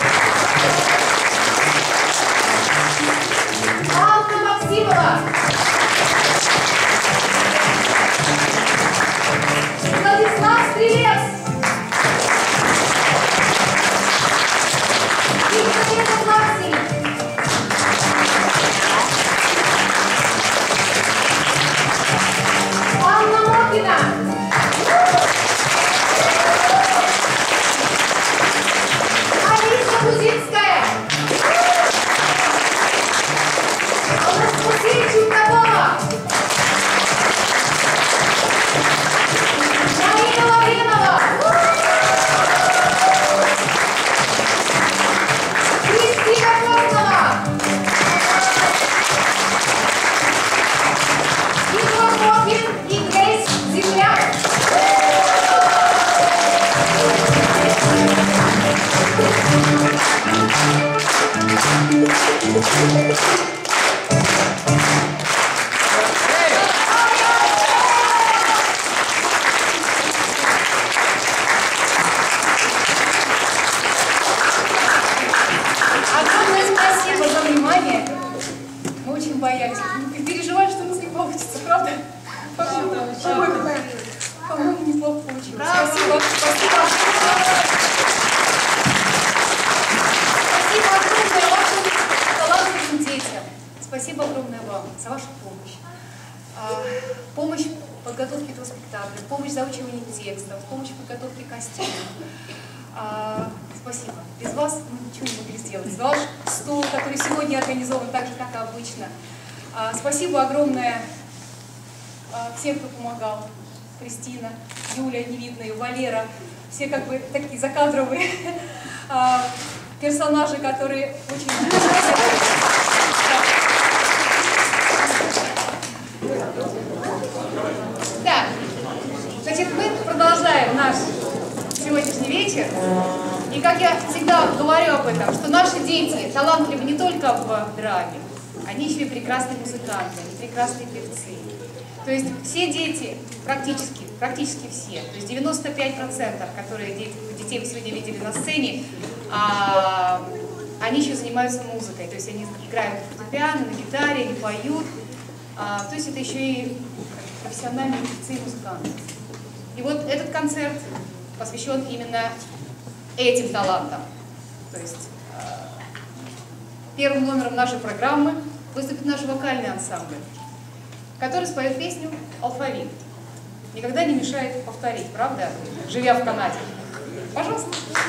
Анна Максимова. Владислав Стрелец. Елизавета Плаксин. Анна Мокина. Алиса Кузинская. Анастасия Чуркова. Марина Лавренова. Кристина Коснова. Егор Мокин и Грейс Земляк. Огромное спасибо за внимание. Мы очень боялись. Мы переживали, что у нас не получится, правда? По-моему, по-моему, неплохо получилось. Спасибо. Спасибо. Спасибо огромное вашим талантливым детям. Спасибо огромное вам за вашу помощь. А, помощь в подготовке этого спектакля, помощь в заучивании текстов, помощь в подготовке костюмов. А, спасибо. Без вас мы ничего не могли сделать. За ваш стол, который сегодня организован так же, как и обычно. А, спасибо огромное все, кто помогал. Кристина, Юля, невидная, Валера. Все как бы такие закадровые персонажи, которые очень... Так, значит, мы продолжаем наш сегодняшний вечер. И как я всегда говорю об этом, что наши дети талантливы не только в драме, они еще и прекрасные музыканты, они прекрасные певцы. То есть все дети, практически, практически все, то есть девяносто пять процентов, которые дети, детей вы сегодня видели на сцене, а, они еще занимаются музыкой, то есть они играют на фортепиано, на гитаре, они поют, а, то есть это еще и профессиональные певцы и музыканты. И вот этот концерт посвящен именно этим талантам. То есть э, первым номером нашей программы выступит наш вокальный ансамбль, который споет песню «Алфавит». Никогда не мешает повторить, правда, живя в Канаде. Пожалуйста.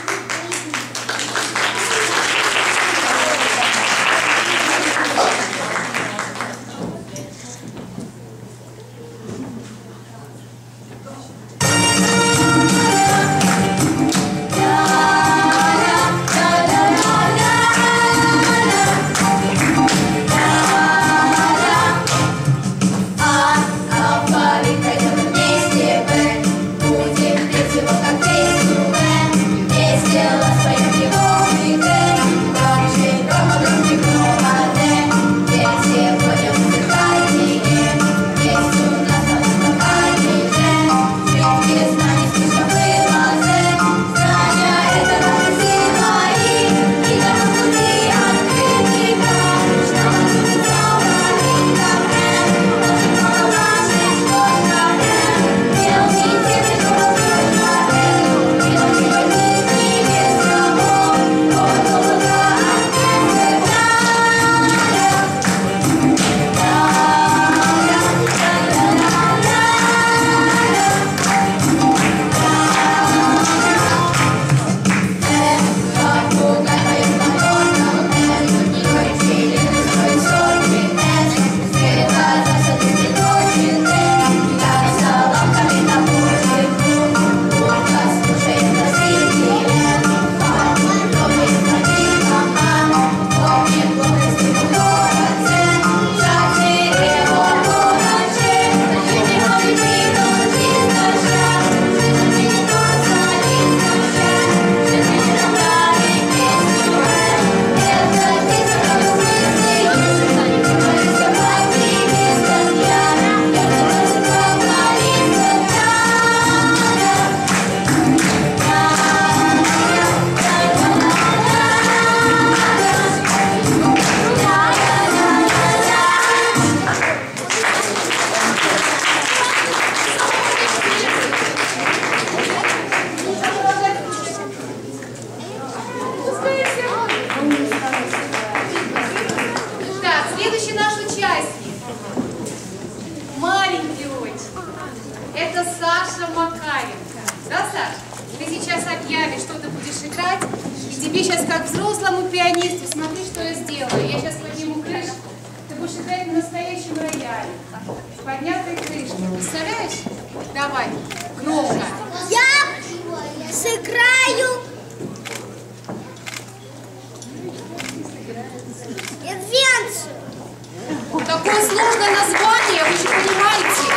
Такое сложное название, вы же понимаете.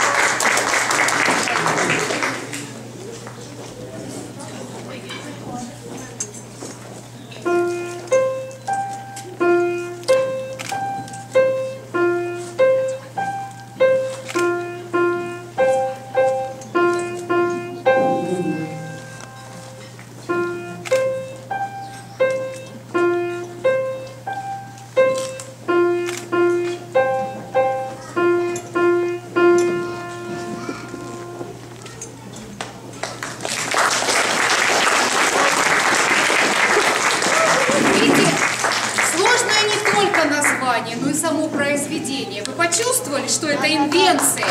Ну и само произведение. Вы почувствовали, что это инвенция?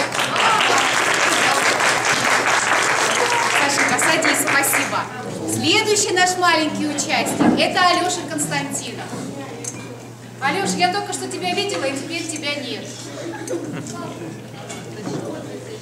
Сашенька, садись, спасибо. Следующий наш маленький участник – это Алеша Константинов. Алеша, я только что тебя видела, и теперь тебя нет.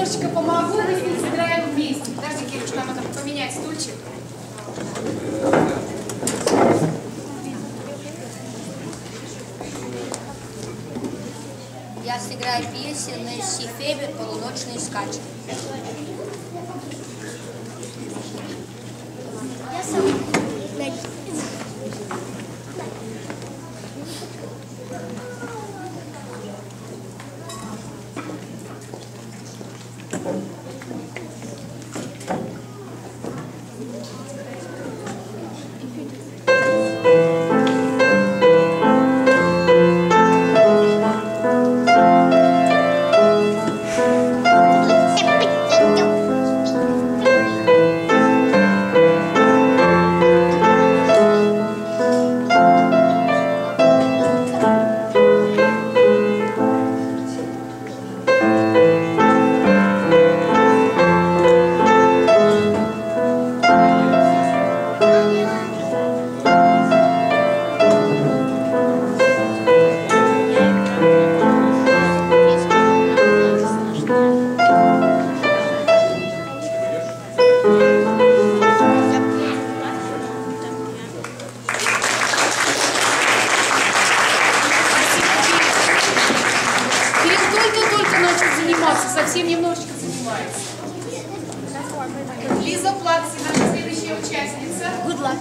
немножечко помогу, мы с ним сыграем вместе. Подожди, Кирюш, нам надо поменять стульчик. Я сыграю песню на Сифебе «Полуночные скачки». Я сам. Совсем немножечко занимается. Лиза Платси, наша следующая участница. Good luck.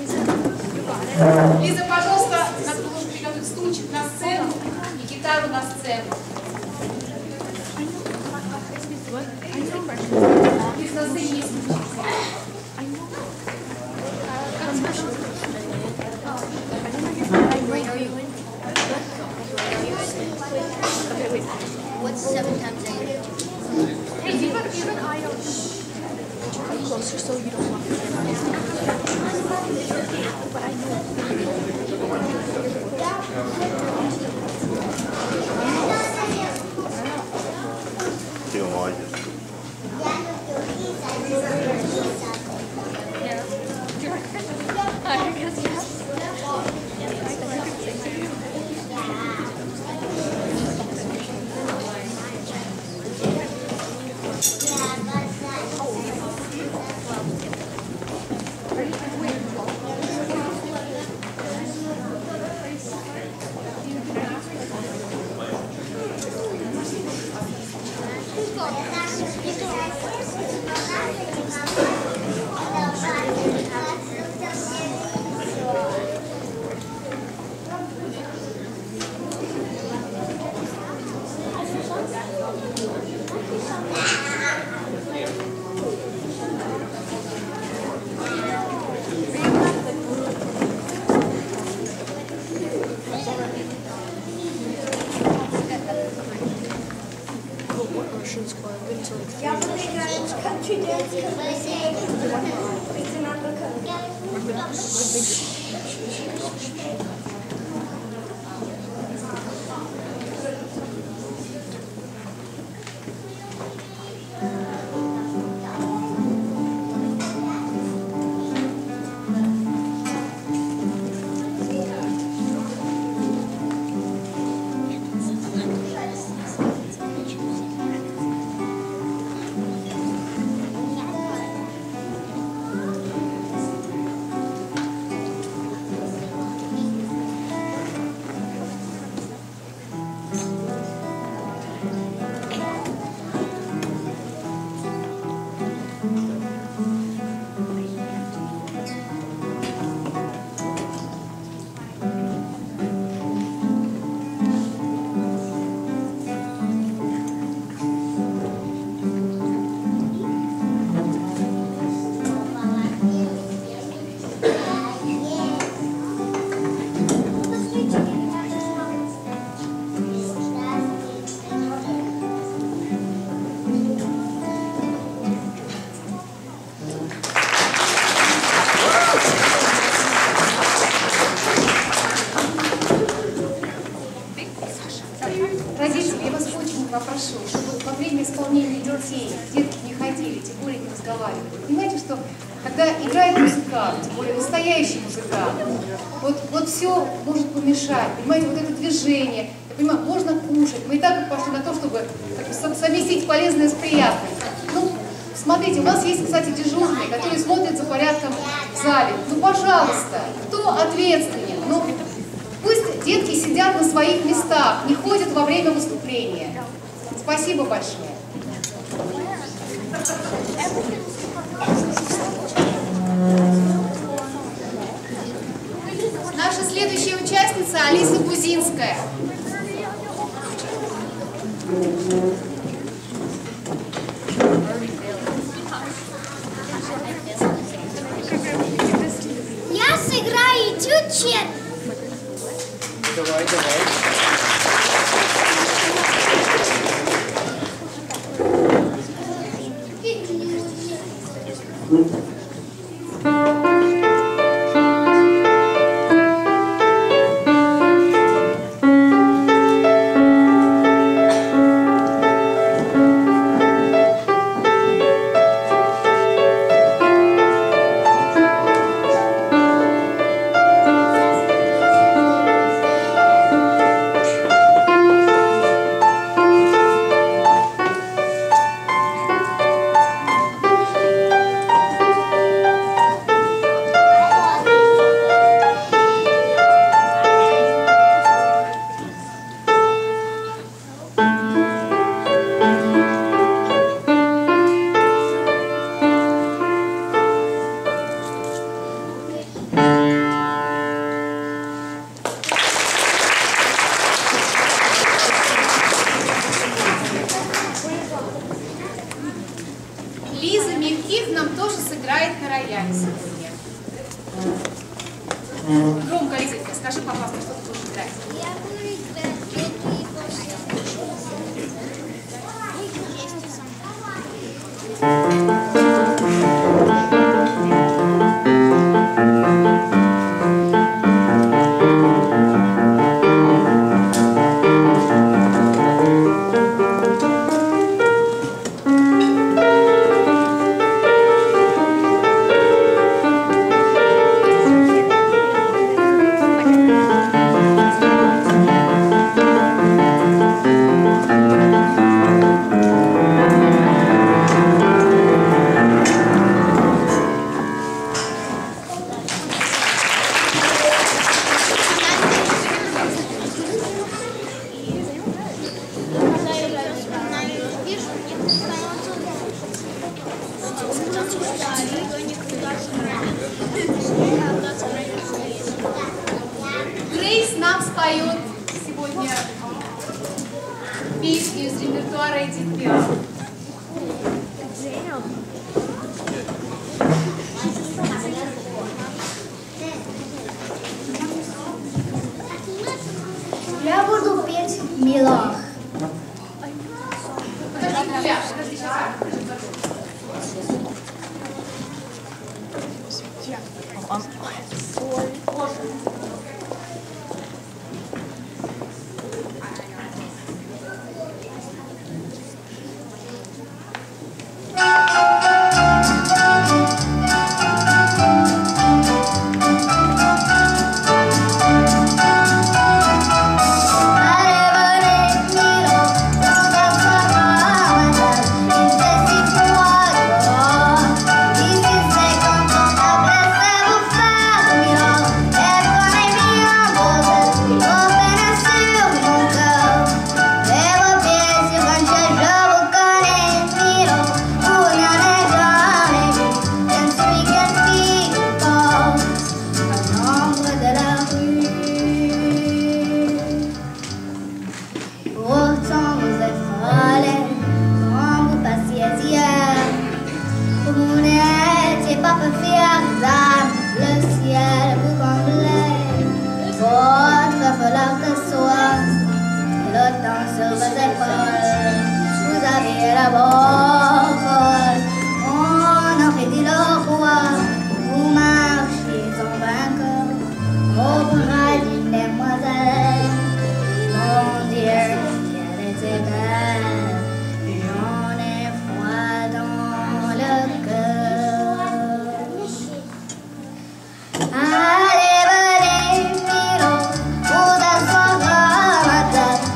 Лиза, пожалуйста, надо было приготовить стульчик на сцену и гитару на сцену. Лиз, на сцене есть стульчик. What's seven times eight? Come closer so you don't walk but I know. Ты молодец. Я буду играть в конфиденцию. Лейтенант Родители, я вас очень попрошу, чтобы во время исполнения детей детки не ходили, тем более не разговаривали. Понимаете, что когда играет музыкант, тем более настоящий музыкант, вот, вот все может помешать. Понимаете, вот это движение, Я понимаю, можно кушать. Мы и так пошли на то, чтобы как бы, совместить полезное с приятным. Ну, смотрите, у нас есть, кстати, дежурные, которые смотрят за порядком в зале. Ну, пожалуйста, кто ответственен? Ну, пусть детки сидят на своих местах, не ходят во время выступления. Спасибо большое. Наша следующая участница Алиса Бузинская. Я сыграю тючет. Давай, давай. Грейс нам споет сегодня песню из репертуара Эдит Пиаф. Я буду петь Милах. Подожди, Гуля, подожди, сейчас. Allez, venez, Milo, pour danser dans ma tête.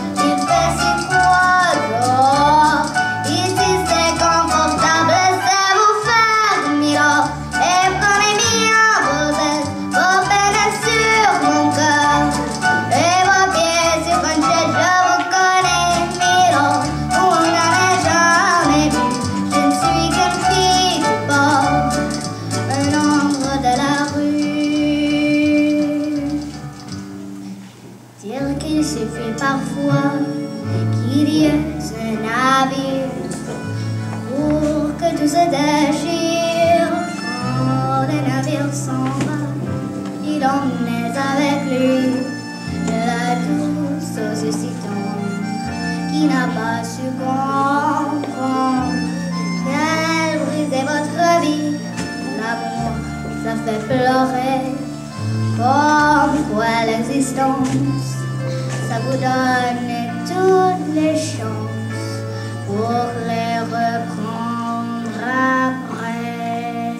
qu'il y ait un navire pour que tout se déchire. Quand le navire s'en va, il emmenait avec lui de la douce suscitante qui n'a pas su comprendre qu'elle brisait votre vie. L'amour, ça fait pleurer. Comme quoi l'existence, ça vous donne toutes les chances pour les reprendre après.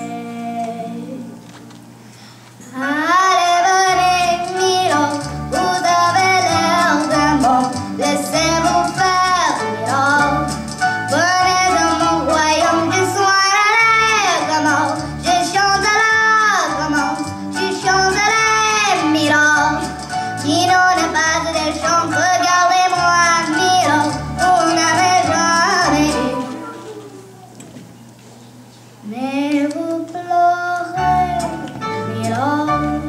Allez, venez, Milo, vous avez l'air d'un bon, laissez-vous faire, Milo. Venez dans mon royaume du soin, allez, comment je chante là, comment je chante là, Milo. Milo n'est pas des chants, regardez-moi, Milo, vous n'avez jamais vu. Mais vous pleurez, Milo,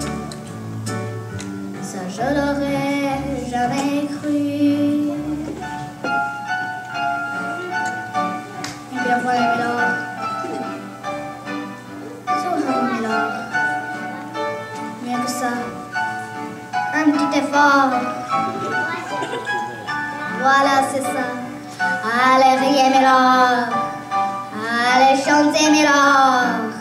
ça je l'aurais jamais cru. Eh bien voilà, Milo, souriez, Milo, mieux que ça, un petit effort. Voilà, c'est ça. Allez, riez, Milo. Allez, chantez, Milo.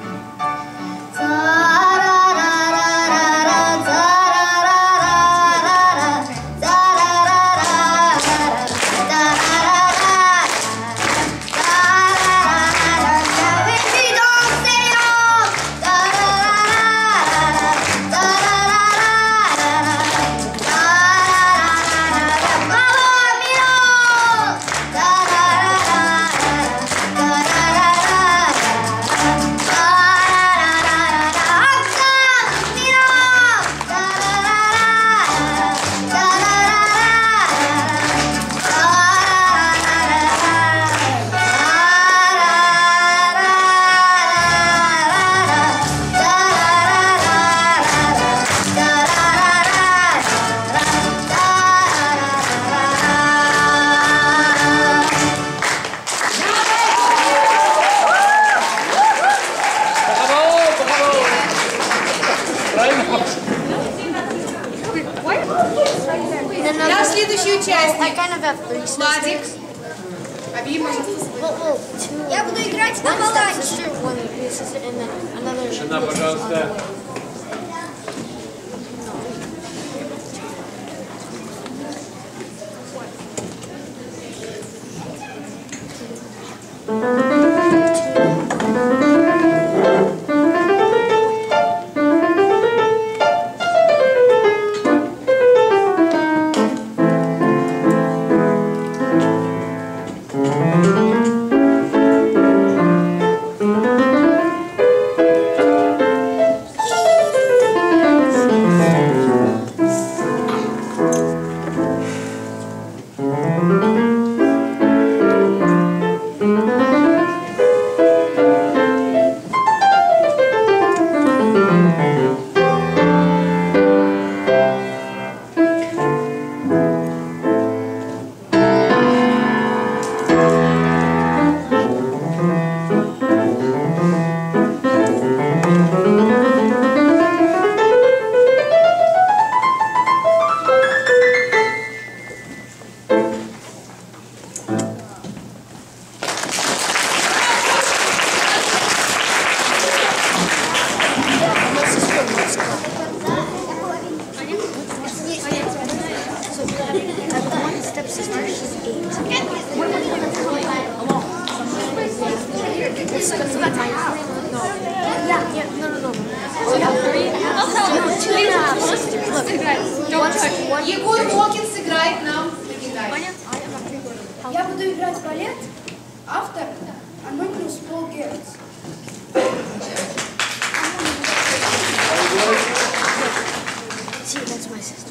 На следующий участник. Владик. Объяви, пожалуйста. Я буду играть на балансе. Тишина, пожалуйста. Егор Мокин сыграет нам на гитаре. Я буду играть балет. Автор Анониус Пол Герц. See, that's my sister.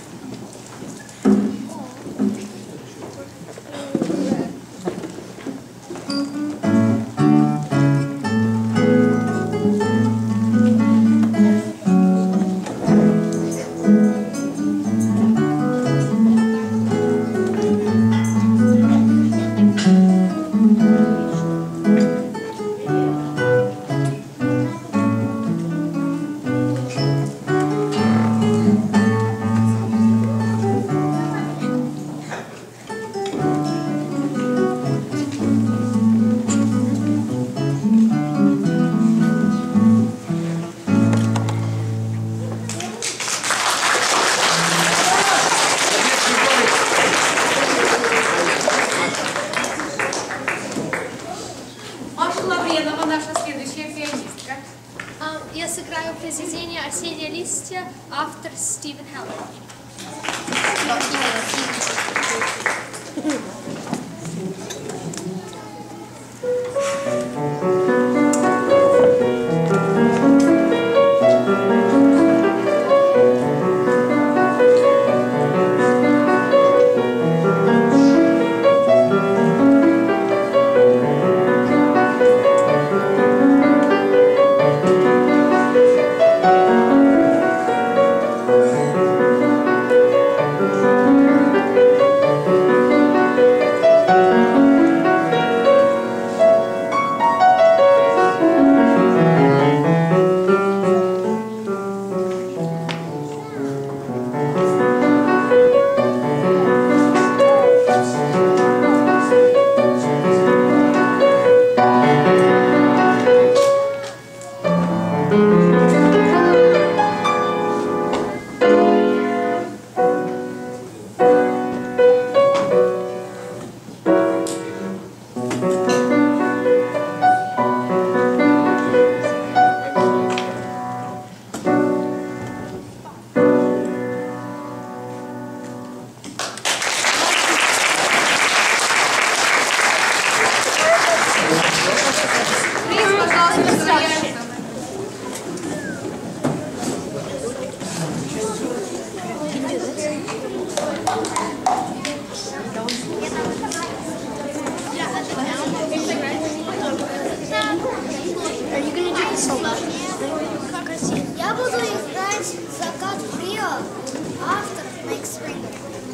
Я буду играть «Закат в Рио», автор Мейк Спрингер.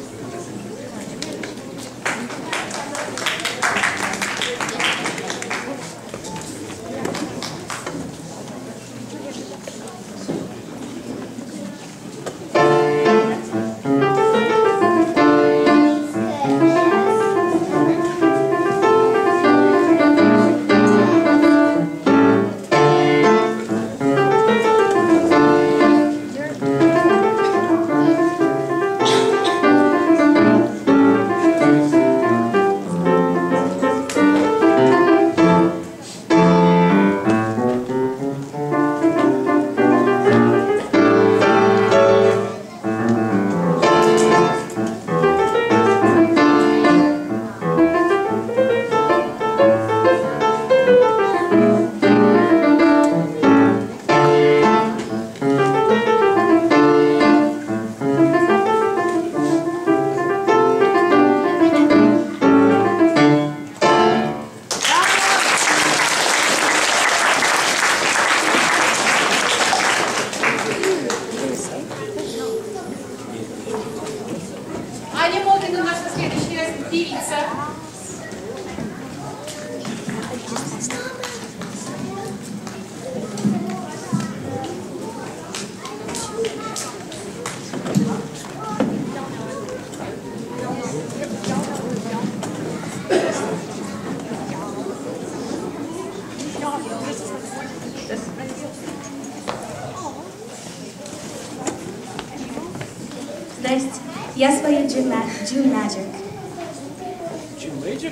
Здрасте, я спою June Magic. June Magic?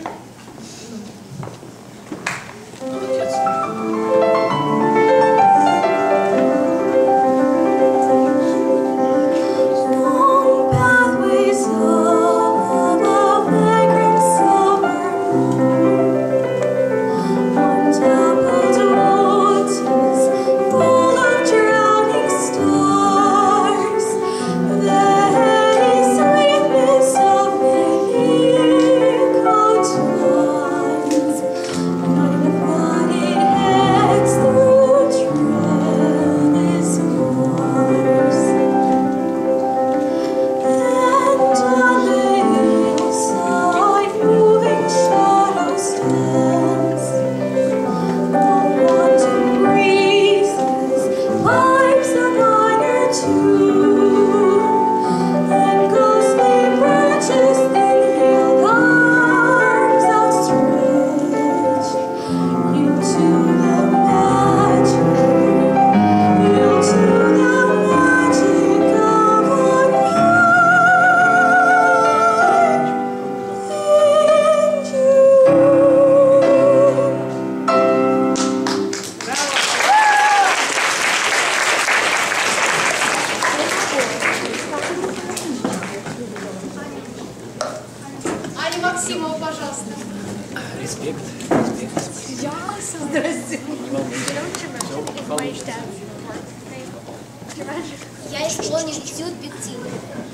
Максимова, пожалуйста. Респект. Респект. Здрасте. Я исполню этюд Пектина.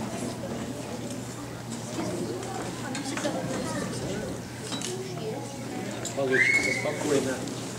Получится спокойно.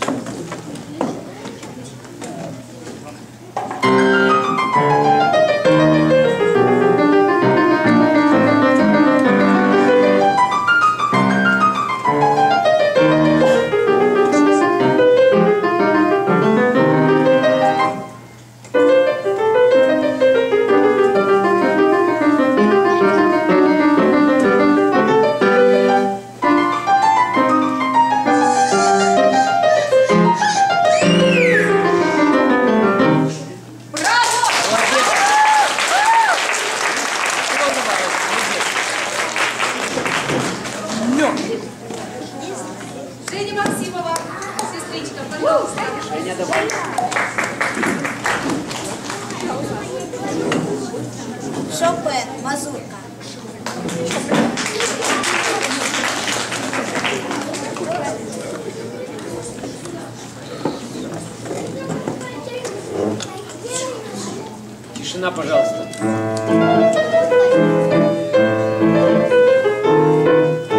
Женя Максимова, сестричка, пожалуйста. Женя, давай. Шопен, мазурка. Тишина, пожалуйста.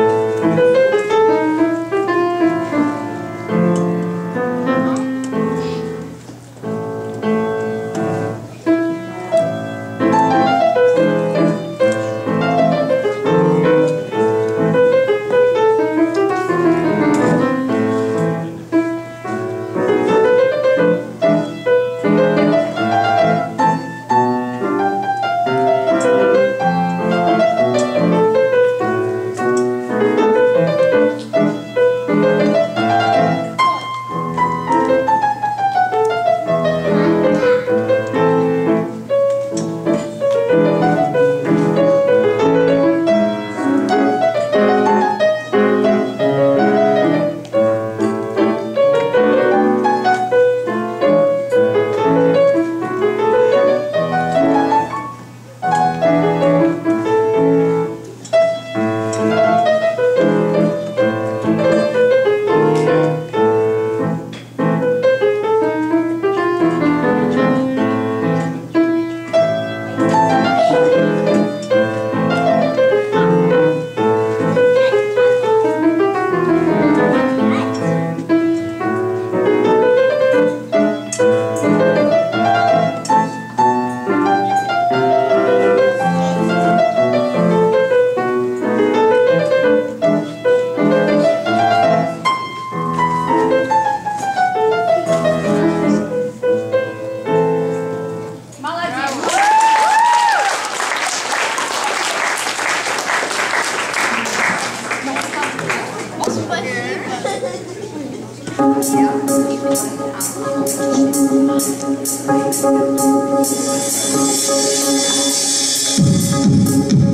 Спасибо.